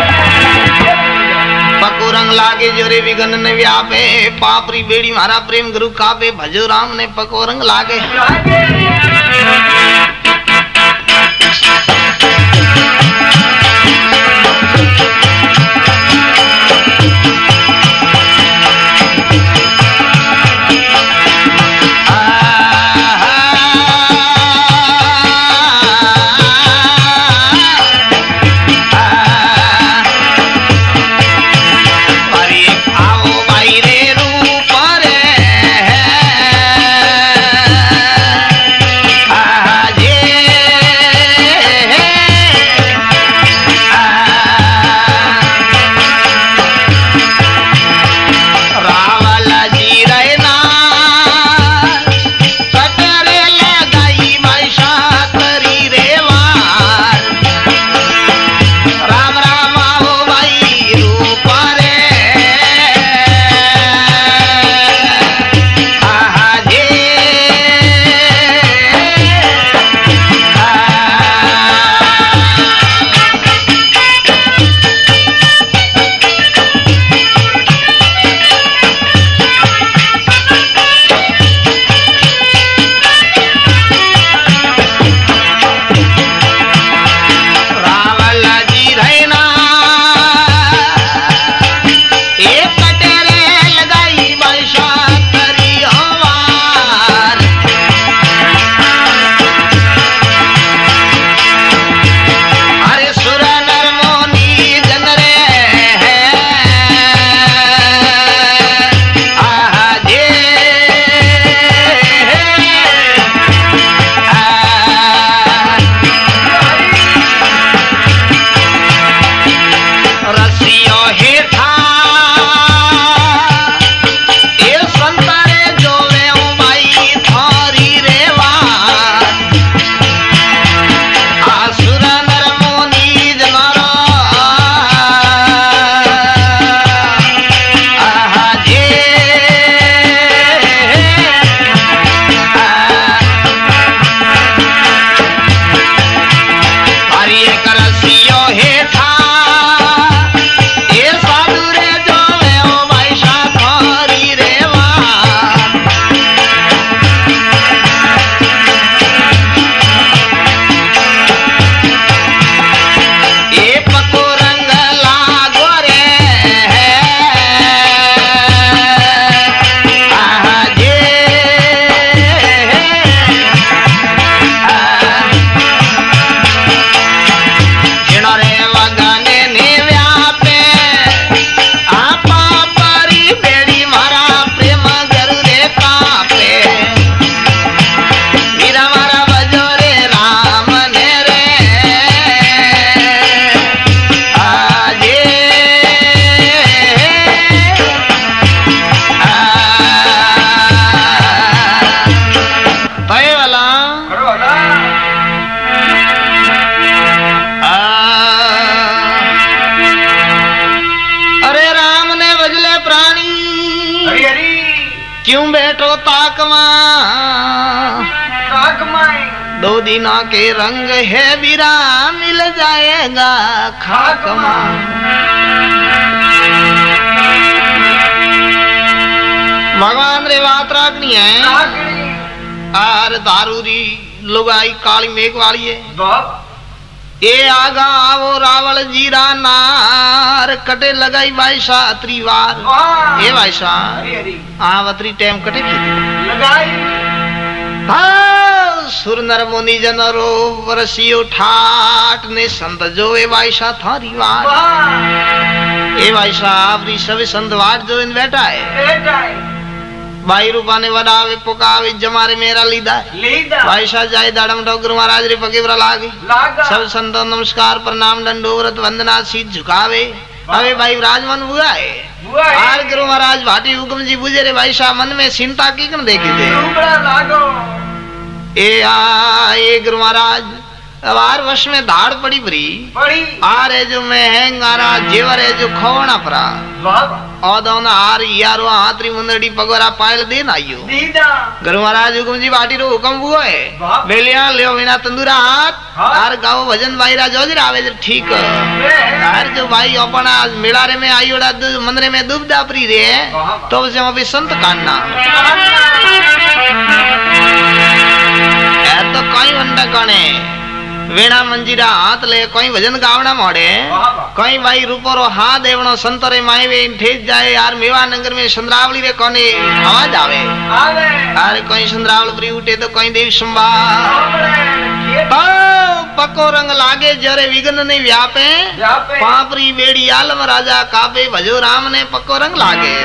पको रंग लागे जोरे विघन ने व्यापे पापरी बेड़ी मारा प्रेम गुरु कापे भजो राम ने पको रंग लागे आ दो दिनों के रंग है बीरा मिल जाएगा खाक मां। भगवान रे बात राखनी है आर दारूरी लुगाई काली मेघ वाली है। ए आगा आवो रावल जीरा नार कटे लगाई बाईसा त्रिवार। ए बाईसा आवतरी टाइम कटे लगाई हाँ सुर नर मुनि जनरो वरसियो ठाट ने संत जो ए बाईसा थारी वार। ए बाईसा आवरी सभी संत वाट जो इन बैठा है भाई रूपा ने वडावे पुकावे जमारे मेरा लीदा लीदा भाई शाह जाए दाड़म डॉ गुरु महाराज रे पगे बरा लागे सब संतों नमस्कार प्रणाम दंडोवत वंदना शीत झुकावे। अबे भाई विराजमान हुआ है आर गुरु महाराज भाटी हुक्म जी बुझे रे भाई शाह मन में चिंता की कन देखी थे ए आ ए गुरु महाराज अब आर वश में धाड़ पड़ी परी पड़ी आर है जो मैं हैंगारा जेवर है जो खोवना परा औदौना आर यारो हाथरी मुंदड़ी पगोरा पायल देन आइयो गुरु महाराज हुकुम जी बाटी रो हुकुम हुओ है बेलिया लियो बिना तंदूरा हाथ आर गाओ भजन भाईरा जोजर आवे ठीक आर जो भाई अपना मेलारे में आइयोड़ा मंदिर में दुब दापरी रे तो उसे हम भी संत काटना तो कोई वंडा कने वीणा मंजीरा हाथ ले कोई भजन गावना मोड़े कोई भाई रूपोरो हाथ देवनो संतरे माईवे ठेस जाए यार मेवा नगर में संद्रावली रे कोने आवाज आवे आवे अरे कोई संद्रावली उठे तो कोई देव संभा पक्को रंग लागे जरे विघ्न नहीं व्यापे पापरी बेड़ी आलम राजा कापे भजो राम ने पक्को रंग लागे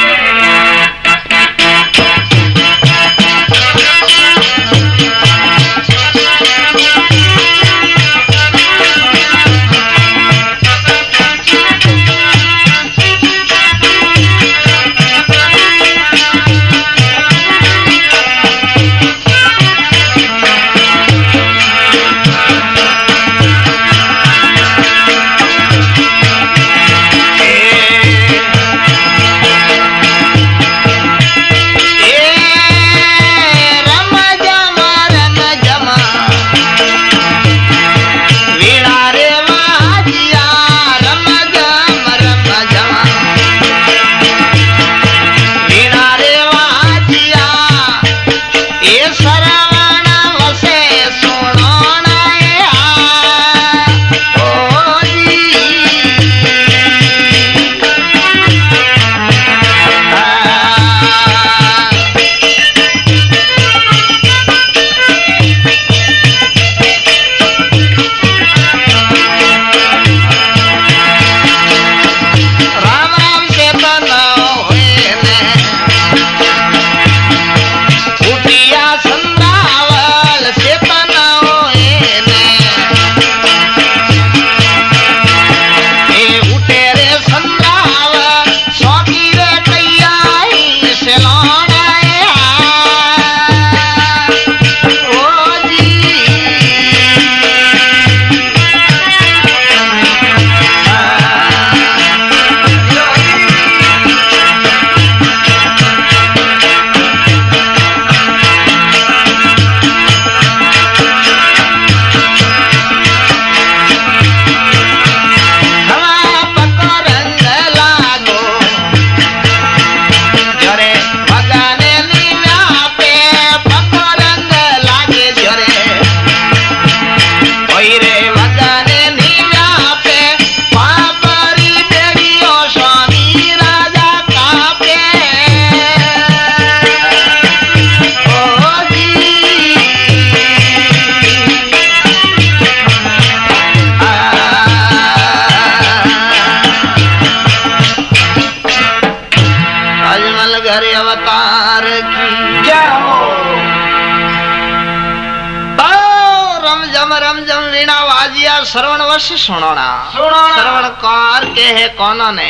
श्रवण वर्ष सुनोना श्रवण कार के है कौन ने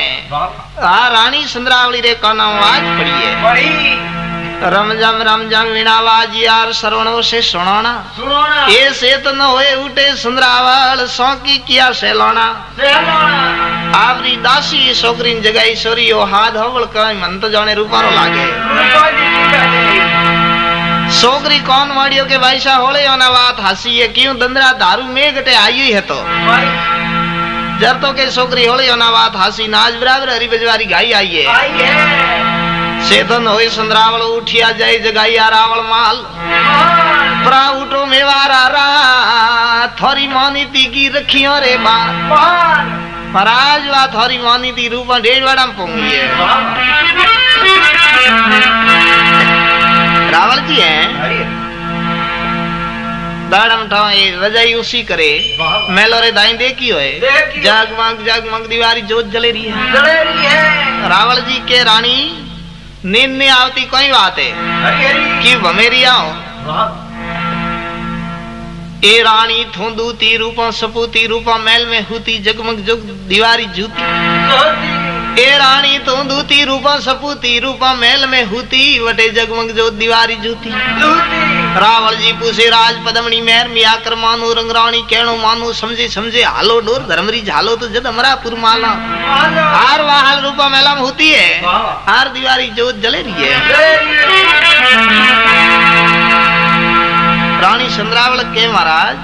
आ रानी संद्रावली रे कौन आवाज पड़ी है रमजम रमजम वीणावाज यार श्रवण से सुनोना ये से तो न होए उठे संद्रावल सौकी किया सेलोना आवरी दासी सोकरीन जगाई सोरी ओ हाथ होवल कई मन तो जाने रूपारो लागे सोगरी कौन वाड़ियो के भाईसा होले ना बात हसी है क्यों दंदरा दारू में गटे आई हुई है तो जर तो के सोगरी होले ना बात हसी नाच बराबर हरी बजवारी गाई आई है सेतन होई संद्रावल उठिया जाई जगाई रावल माल प्रा उठो मेवारा रा थोरी मानी ती की रखियो रे बार महाराज वा थोरी मानी ती रूपा डेढ़वाड़ा में पोंगी है रावल जी हैं दाड़म ठाव रजाई उसी करे मेलो रे दाई देखी होए जगमग जगमग दीवारी जोत जले रही है जले रही है रावल जी के रानी नींद नहीं आवती कोई बात है कि भमेरी आओ ए रानी थोंदू ती रूपा सपूती रूपा महल में हुती जगमग जग दीवारी जूती ए रानी थोंदू ती रूपा सपूती रूपा महल में हुती वटे जगमग जो दीवारी जूती रावल जी पूछे राज पदमणी मेहर मिया कर मानू रंगराणी कहणो मानू समझे समझे हालो डोर धर्मरी झालो तो जद अमरापुर माला हार वाहल रूपा मेला में होती है हार दीवारी जोत जले रही है रानी चंद्रावल के महाराज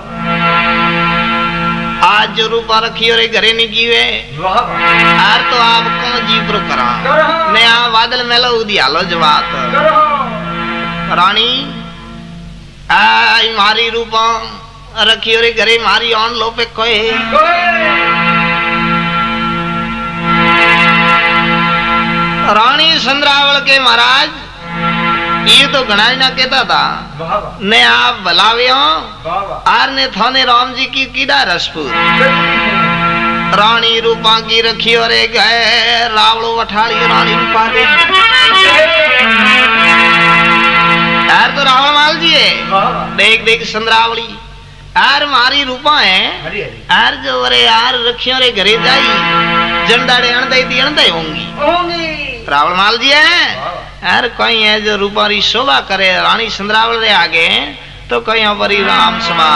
आज जो रूपा रखी और घरे नहीं की वे आर तो आप कौन जी प्रो करा नया बादल मेलो उदी हालो जवात रानी आई मारी रूपा रखी और घरे मारी ऑन लो पे कोई रानी चंद्रावल के महाराज ये तो घना ही ना कहता था ने आप भलावे हो आर ने थाने राम जी की कीड़ा रसपूत रानी रूपा की रखी और एक है रावड़ो वठाड़ी रानी रूपा दे यार तो रावण माल जी है देख देख चंद्रावली यार मारी रूपा है यार जो अरे यार रखियो रे घरे जाई जंडाड़े अणदई दी अणदई होंगी रावण माल जी है यार कोई है जो रूपारी शोभा करे रानी चंद्रावल रे आगे तो कोई बड़ी राम सभा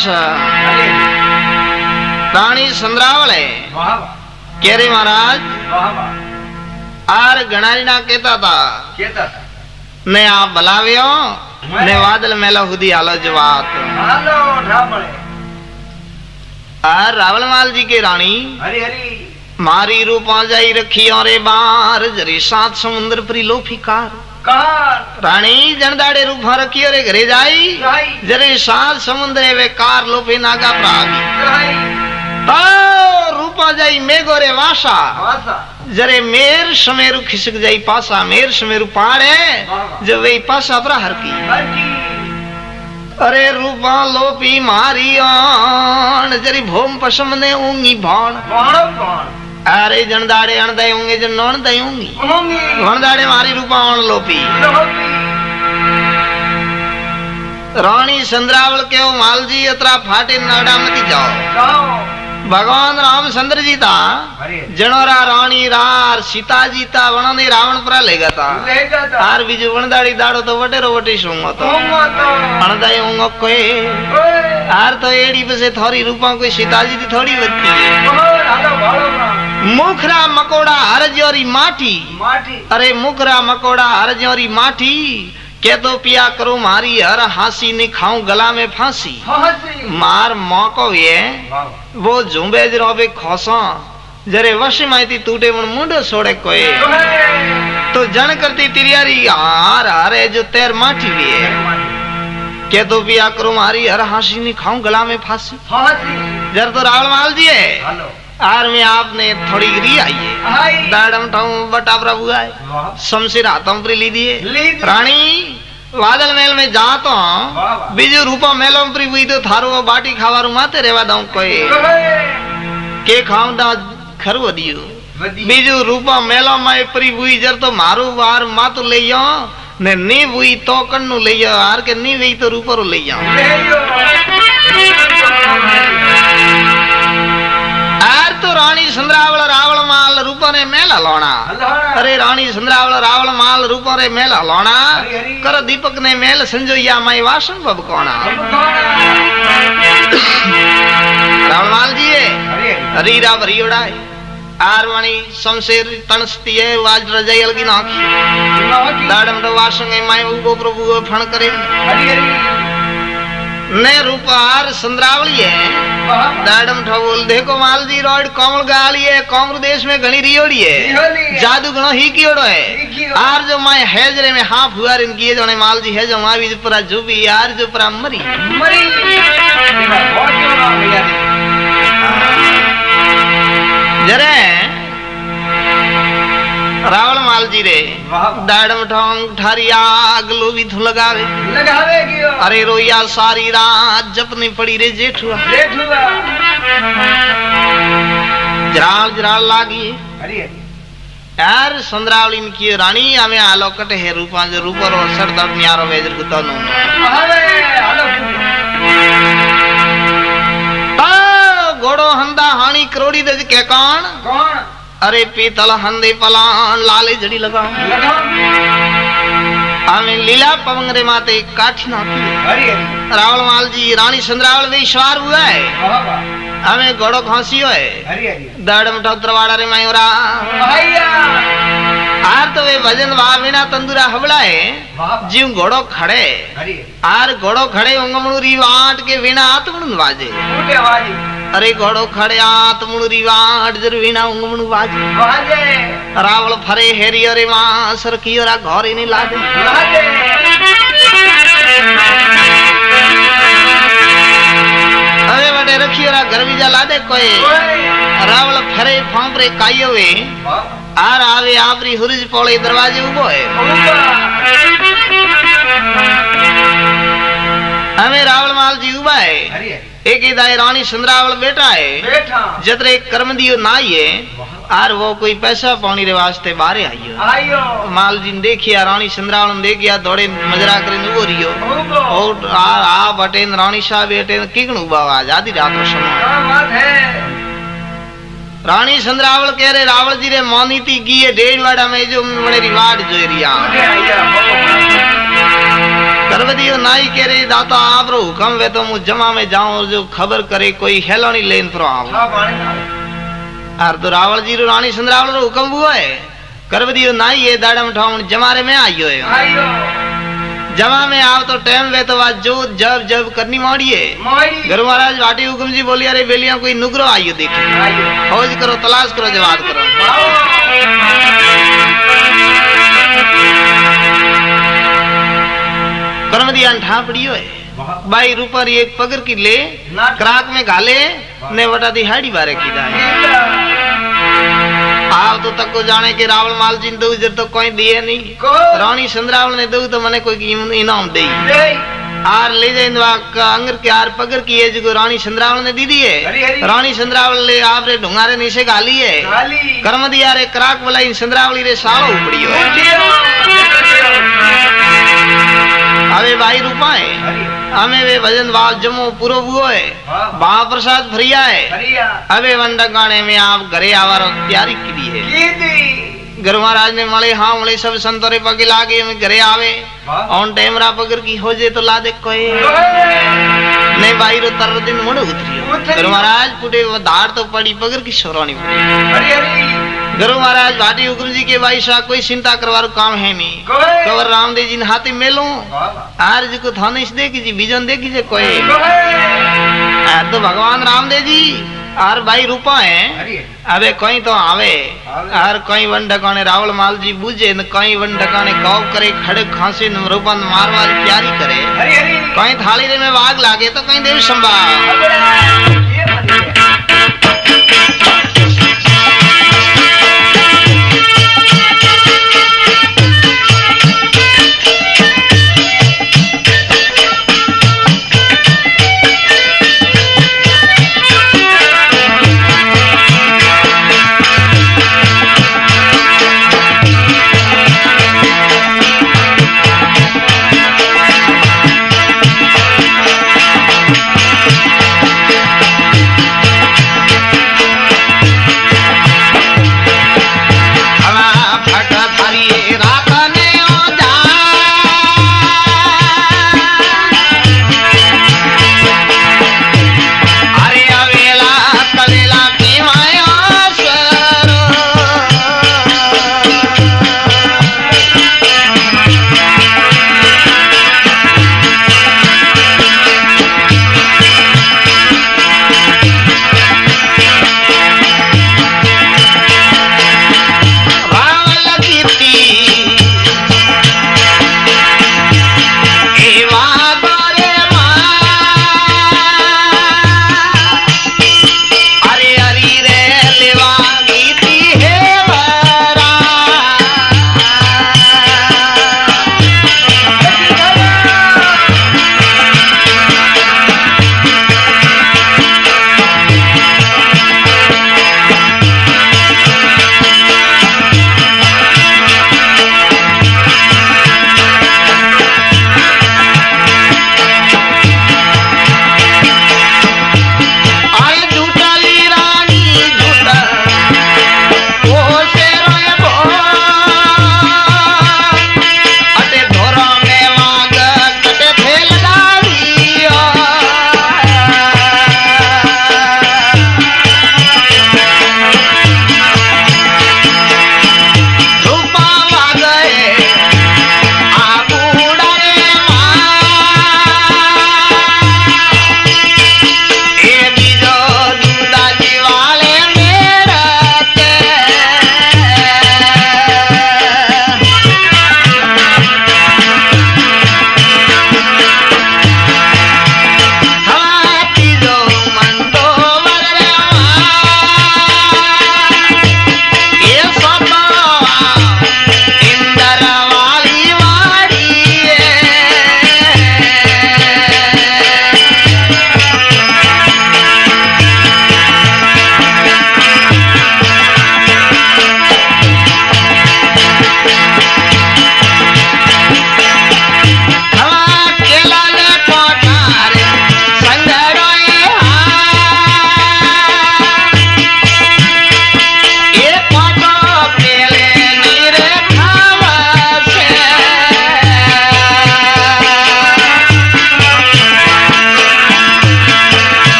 मानस अरे रानी संद्रावले वाह वाह कह रे महाराज वाह वाह आर गणारी ना कहता था कहता था ने आप बलाव्यो ने वादल मेला हुदी हालो जवात हालो ढाबळे आर रावलमाल जी के रानी हरी हरी मारी रूपा जाई रखी और बार जरी सात समुद्र परी लोफिकार कार रानी जनदाड़े रूपा रखी और घरे जाई जाई जरे सात समुद्र वे कार लोफे नागा प्रावी जाई तो रूपा जाई मेघोरे वासा वासा जरे मेर समेरु खिसक जाई पासा मेर समेरु पाड़े जो वे पासा पर हर की हर की अरे रूपा लोपी मारी आन जरी भोम पसम ने ऊंगी भाण कौन कौन अरे जनदाड़े अणदे होंगे जन नौन दे होंगी होंगी वणदाड़े मारी रूपा आन लोपी लोपी रानी संद्रावल के ओ माल जी अतरा फाटे नाड़ा मती जाओ जाओ भगवान रामचंद्र जी ता हरी जनोरा रानी रार सीता जी ता वण ने रावण पर ले गया था लेगा तो आर बीजू वणदाड़ी दाड़ो तो वटेरो वटी सूंगो तो होंगा तो अणदाई होंगो कोई ओए आर तो एड़ी पे से थोड़ी रूपा कोई सीता जी ती थोड़ी वती है और हालो भालो ना मुखरा मकोड़ा हर जोरी माटी माटी अरे मुखरा मकोड़ा हर जोरी माटी के तो पिया करो मारी हर हासी ने खाऊं गला में फांसी हंसी मार मौको ये वाह वो झुंबे जरोबे खोसा जरे वश माइती टूटे मन मुंडो सोड़े कोई तो जन करती तिरियारी हार हारे जो तेर माटी भी है के तो पिया करो मारी हर हासी ने खाऊं गला में फांसी हंसी जर तो रावल माल जी है हालो आर में आपने थोड़ी गिरी आई है हाय दाड़म ठाऊ बटा प्रभु आए वाह शमशीर हाथों पर ली दिए ली दी। रानी वादल मेल में जा तो वाह वाह बीजू रूपा मेलों पर हुई तो थारो वो बाटी खावारू माते रेवा दाऊ कोई के खाऊं दा खरव दियो वदी बीजू रूपा मेलों में परी हुई जर तो मारू वार मातु ले यो ने नी हुई तो कन्नु ले यो आर के नी हुई तो रूपरो ले यो आर तो रानी संद्रावल रावल माल रूपा ने मेला लोना अरे रानी संद्रावल रावल माल रूपा रे मेला लोना हरी हरी कर दीपक ने मेल संजोया माई वासन बब कोना रावल माल जी हरी रा भरी उड़ाई आर वाणी शमशेर तनस्ती है वाज रजायल की नाखी दाड़म तो वासंगे माई उगो प्रभु को फण करे ने रूपार संद्रावली है दाड़म ठगोल देखो माल जी रोड कोमल गाली है कोमर देश में घनी रियोड़ी है जादू गणो ही कियोड़ो है आर जो माय हेजरे में हाफ हुआ इन किए जोने माल जी है जो मावी जो परा जुबी यार जो परा मरी मरी जरे रावल माल जी रे दाड़म ठोंग ठारी आग लोभी थु लगावे लगावे कियो अरे रोया सारी रात जपनी पड़ी रे जेठुआ जेठुआ जराल जराल लागी हरी यार संद्रावली की रानी हमें आलो कटे है रूपा जो रूपर और सर दर्द न्यारो वेजर को तनु हवे हालो ता घोड़ो हंदा हानी करोड़ी दज के कान कौन अरे पीतल हंदे पलान लाले जड़ी लगा लगा हमें लीला पवंगरे माते काठी ना की हरी हरी रावल माल जी रानी संद्रावल में ईश्वर हुआ है वाह वाह हमें घोड़ो खांसी हो है हरी हरी दाड़म ठोत्रवाड़ा रे मायोरा भैया आर तो वे भजन वा बिना तंदुरा हबड़ा है वाह जीव घोड़ो खड़े हरी आर घोड़ो खड़े उंगमणु रिवाट के बिना आत्मणु वाजे उठे आवाज अरे घोड़ो खड़े आत्मणु रिवाट जर बिना उंगमणु वाजे वाजे रावल फरे हेरी अरे मां सर की ओरा घरे नहीं लादे लादे अरे बटे रखी ओरा घर भी जा लादे कोई रावल फरे फांपरे कायो वे आर आवे आपरी हुरज पोले दरवाजे उबो है हमें रावल माल जी उबा है हरी एक ही दाई रानी संद्रावल बेटा है बैठा जतरे कर्म दियो नाई है आर वो कोई पैसा पानी रे वास्ते बारे आइयो आयो माल जी ने देखिया रानी संद्रावल ने देखिया दौड़े मजरा करे नुगो रियो उगो और आ आ बटे रानी साहब बेटे किगण उबा आजादी रात रो समय क्या बात है रानी संद्रावल कह रहे रावल जी रे मानी थी गी डेढ़ वाड़ा में जो बड़े रिवाड़ जो रिया उठे आया करवदियो नाई के रे दाता आप रो हुकम वे तो मु जमा में जाऊं जो खबर करे कोई हेलोनी लेन पर आऊं आर तो रावण जी रो रानी संद्रावल रो हुकम हुआ है करवदियो नाई ये दाड़म ठाउन जमारे में आइयो है जमा में आओ तो टाइम वे तो आज जो जब जब करनी मोड़िए गुरु महाराज वाटी हुकुम जी बोलिया रे बेलिया कोई नुगरो आइयो देखी खोज करो तलाश करो जवाब करो कर्म दिया ठा पड़ियो है बाई रूपर एक पगर की ले क्राक में घाले ने वटा दिहाड़ी बारे की दाए आप तो तक को जाने के रावण माल जी दो जर तो कोई दिए नहीं रानी संद्रावल ने दो तो मने कोई इनाम दे आर ले जाए अंगर के आर पगर की है जो रानी संद्रावल ने दी दी है रानी संद्रावल ले आप रे ढुंगारे नीचे गाली है कर्म दिया रे क्राक वाला इन संद्रावली रे सालो उपड़ी है अबे भाई रूपा है हमें वे भजन वाल जमो पूरो हुआ है महाप्रसाद भरिया है अबे वंडगाने में आप घरे आवार तैयारी की है गुरु महाराज ने मले हाँ मले सब संतरे पगे लागे में घरे आवे ऑन टेमरा पगर की हो जे तो ला दे कोई नहीं भाई रो तर दिन मुड़ उतरियो गुरु महाराज पुटे वो धार तो पड़ी पगर की सोरानी पड़ी गुरु महाराज भाटी हुकुम जी के भाई शाह कोई चिंता करवारो काम है नहीं कवर रामदेव जी ने हाथी मेलो आर जी को थाने से देखी जी बीजन देखी जे कोई तो भगवान रामदेव जी आर भाई रूपा है अबे कोई तो आवे आर कोई वन ढकाने रावल माल जी बूझे न कोई वन ढकाने कौव करे खड़े खांसे न रूपन मार वाली तैयारी करे कोई थाली रे में वाग लागे तो कोई देव संभाल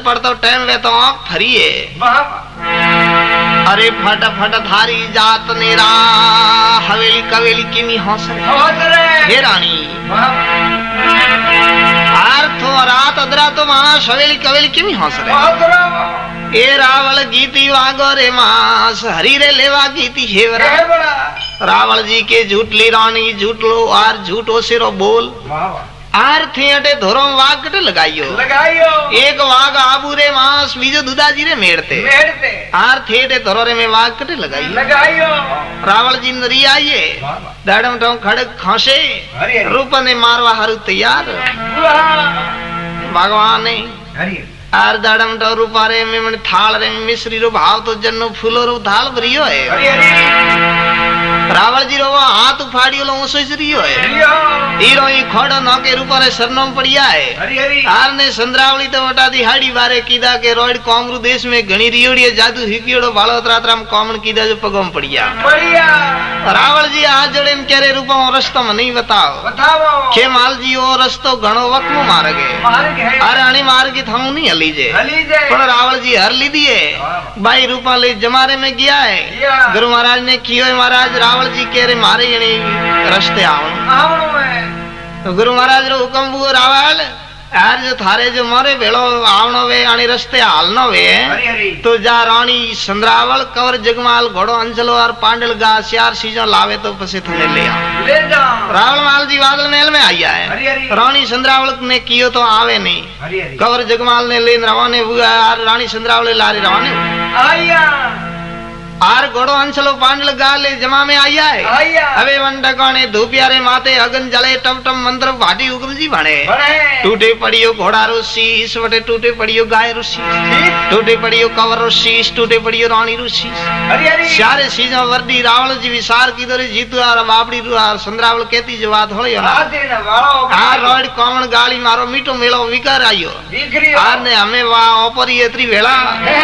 पड़तो टाइम वे तो आंख फरिए अरे फट फट थारी जात नेरा हवेली कवेली किमी हंस रे हे रानी आर तो रात अदरा तो मानस हवेली कवेली किमी हंस रे ए रावल गीती वागो रे मास हरी रे लेवा गीती हेवरा रावल जी के झूठली रानी झूठ लो आर झूठो सिरो बोल आर थे अटे धोरो वाग कटे लगाइयो लगाइयो एक वाग आबू रे मास बीजो दुदाजी रे मेड़ते मेड़ते आर थे अटे धोरो रे में वाग कटे लगाइयो लगाइयो रावल जी नरी आइए दाड़म टों खड़क खांसे रूप ने मारवा हरु तैयार भगवान ने आर दाड़म टो रूपारे में मन थाल रे मिश्री रो भाव तो जन्नो फूलो रो थाल भरियो है रावल जी रो हाथ उफाड़ियो लो सोचरियो है हीरो ई खोड़ो न के रूप रे सरनोम पड़िया है हरि हरि आर ने संद्रावली तो वटा दी हाड़ी बारे कीदा के रोड कोमरू देश में घणी रियोड़ी जादू हिकियोड़ो बालो त्रात्राम कॉमन कीदा जो पगम पड़िया पड़िया रावल जी हाथ जोड़े में केरे रूप में रास्ता में नहीं बताओ बताओ के माल जी ओ रास्तो घणो वक्मो मारगे मारगे अरे अणी मार्गी थाऊ नहीं हली जे हली जे पण रावल जी हर ली दिए भाई रूपा ले जमारे में गया है गुरु महाराज ने कियो महाराज रावल जी के रे मारे यणी रास्ते आवण आवणो है तो गुरु महाराज रो हुकम बुओ रावल यार जो थारे जो मारे भेड़ो आवनो वे आनी रस्ते हालनो वे हरि हरि तो जा रानी संद्रावल कवर जगमाल घोड़ो अंचलो और पांडल गा सियार सीजो लावे तो पसे थने ले आ ले जा रावल माल जी बादल महल में आया है हरि हरि रानी संद्रावल ने कियो तो आवे नहीं हरि हरि कवर जगमाल ने लेन रवाने हुआ और रानी संद्रावल लारे रवाने आया आर घोड़ो अंचलो पांडल गाले जमा में आया है आया अबे वंडकाने धूपियारे माते अगन जले टम टम मंत्र भाटी हुक्म जी बने टूटे पड़ियो घोड़ा रो शीश वटे टूटे पड़ियो गाय रो शीश टूटे पड़ियो कवर रो शीश टूटे पड़ियो रानी रो शीश हरि हरि सारे शीश वर्दी रावण जी विसार की दरे जीतु आर बापड़ी रो आर संद्रावल कहती जो बात होयो ना आ रोड कॉमन गाली मारो मीठो मेलो विकार आयो आर ने हमें वा ओपरी एतरी वेला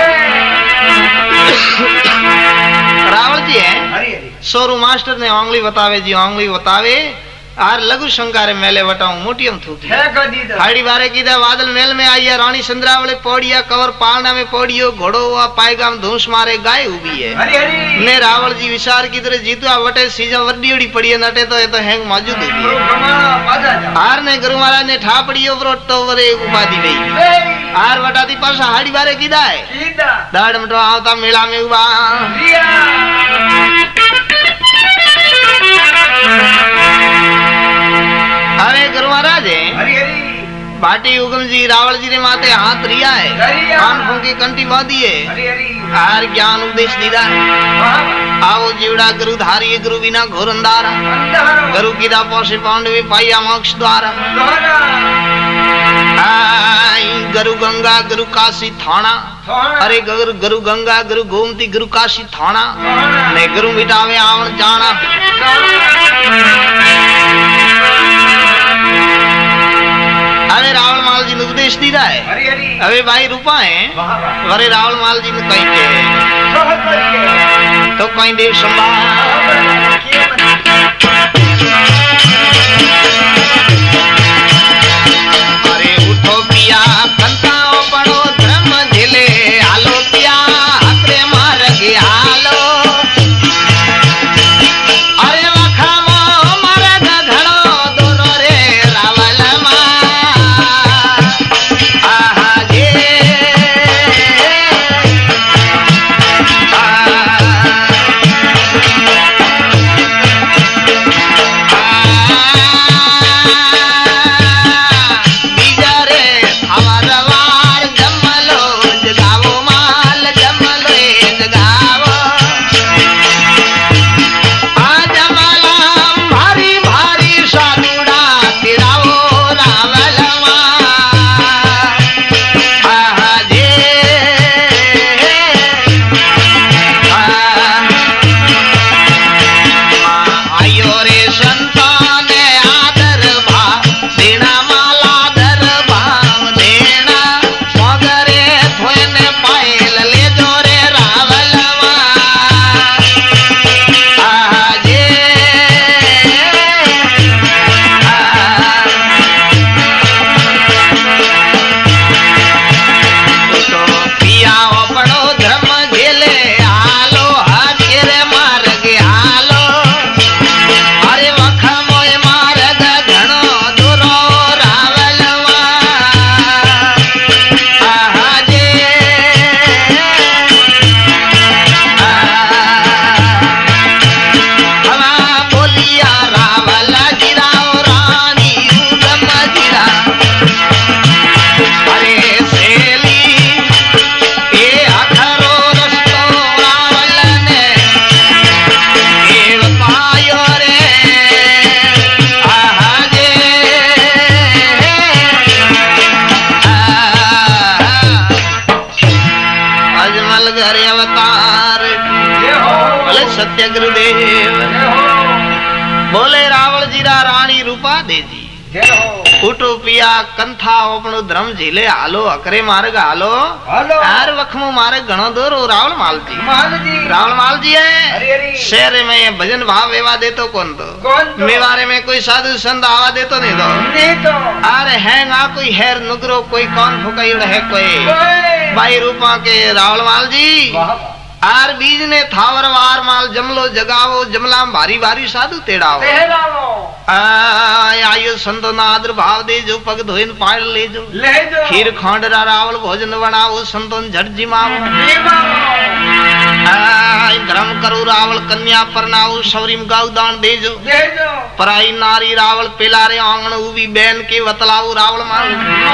रावल जी है सोरू मास्टर ने ओंगली बतावे जी ओंगली बतावे आर लघु शंकारे मेले वटाऊ मोटियम थूकी हाड़ी बारे कीदा बादल मेल में आई है रानी संद्रावले पौड़िया कवर पालना में पौड़ियो घोड़ो हुआ पायगाम धूस मारे गाय उगी है हरि हरि ने रावल जी विचार की तरह जीतुआ वटे सीजा वड्डी उड़ी पड़ी है नटे तो ये तो हैंग मौजूद उगी है आर ने गुरु महाराज ने ठापड़ियो ब्रोट तो वरे उपाधि नहीं आर वटा दी पास हाड़ी बारे कीदा है दाड़ मटो आवता मेला में उबा अरे गुरु महाराज हरि हरि भाटी उगम जी रावल जी ने माते हाथ रिया है कान फूंकी कंठी बांधी है हरि हरि आर ज्ञान उपदेश दीदा है आओ जीवड़ा गुरु धारी गुरु बिना घोर अंधारा गुरु कीदा पोसे पांडवे पाया मोक्ष द्वारा गुरु गंगा गुरु काशी थाना अरे गुरु गुरु गंगा गुरु गोमती गुरु काशी थाना ने गुरु मिटावे आवण जाना अरे रावल माल जी ने उपदेश दीदा है हरि हरि अरे भाई रूपा है वरे रावल माल जी ने कहीं के तो कहीं देव संभाल अरे उठो पिया कंताओ पड़ो धर्म झिले आलो पिया हकरे मार के आलो बोले सत्य गुरुदेव, बोले रावण जीरा रानी रूपा दे जी, उठो पिया कंथा अपनो धर्म झीले हालो अकरे मार्ग हालो यार वखमो मार्ग घणो दूर रावण माल जी रावण माल जी है शहर में भजन भाव वेवा देतो कौन तो मेवारे में कोई साधु संत आवा देतो नहीं तो अरे है ना कोई हैर नुगरो कोई कौन फुकैड़ है कोई भाई रूपा के रावण माल जी आर बीज ने थावर वार माल जमलो जगावो जमला भारी भारी साधु तेड़ावो आयो संतो नादर भाव दे जो पग धोइन पाड़ ले जो खीर खांडरा रावल भोजन बनाओ संतों झट जिमावो धर्म करो रावल कन्या परनाओ सवरीम गाऊ दान दे जो पराई नारी रावल पेलारे आंगन उबी बैन के वतलाओ रावल माल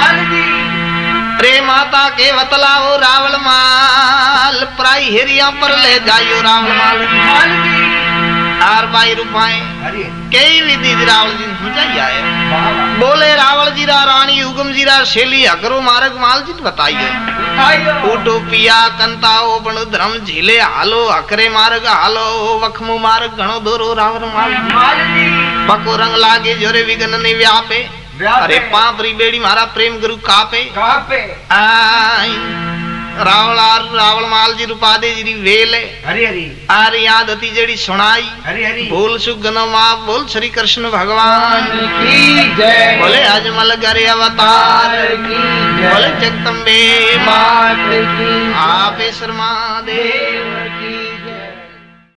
रे माता के वतलाओ रावल माल पराई हेरिया पर ले जाइयो रावल माल आर बाई रूपाए कई विधि रावल जी समझाई आए बोले रावल जीरा रानी उगम जीरा शेली अगरो मार्ग माल जी बताइयो उठो पिया कंताओ बण धर्म झीले हालो अकरे मार्ग हालो वखमो मार्ग घणो दोरो रावल माल पको रंग लागे जोरे विघन ने व्यापे अरे पापरी बेड़ी मारा प्रेम गुरु कापे कापे आई रावल आर रावल माल जी रूपा दे जी वेले हरि हरि आर याद अति जेड़ी सुनाई हरि हरि बोल सुगन मां बोल श्री कृष्ण भगवान की जय बोले अजमल करे अवतार की जय बोले जगदम्बे मात की आपे शर्मा दे।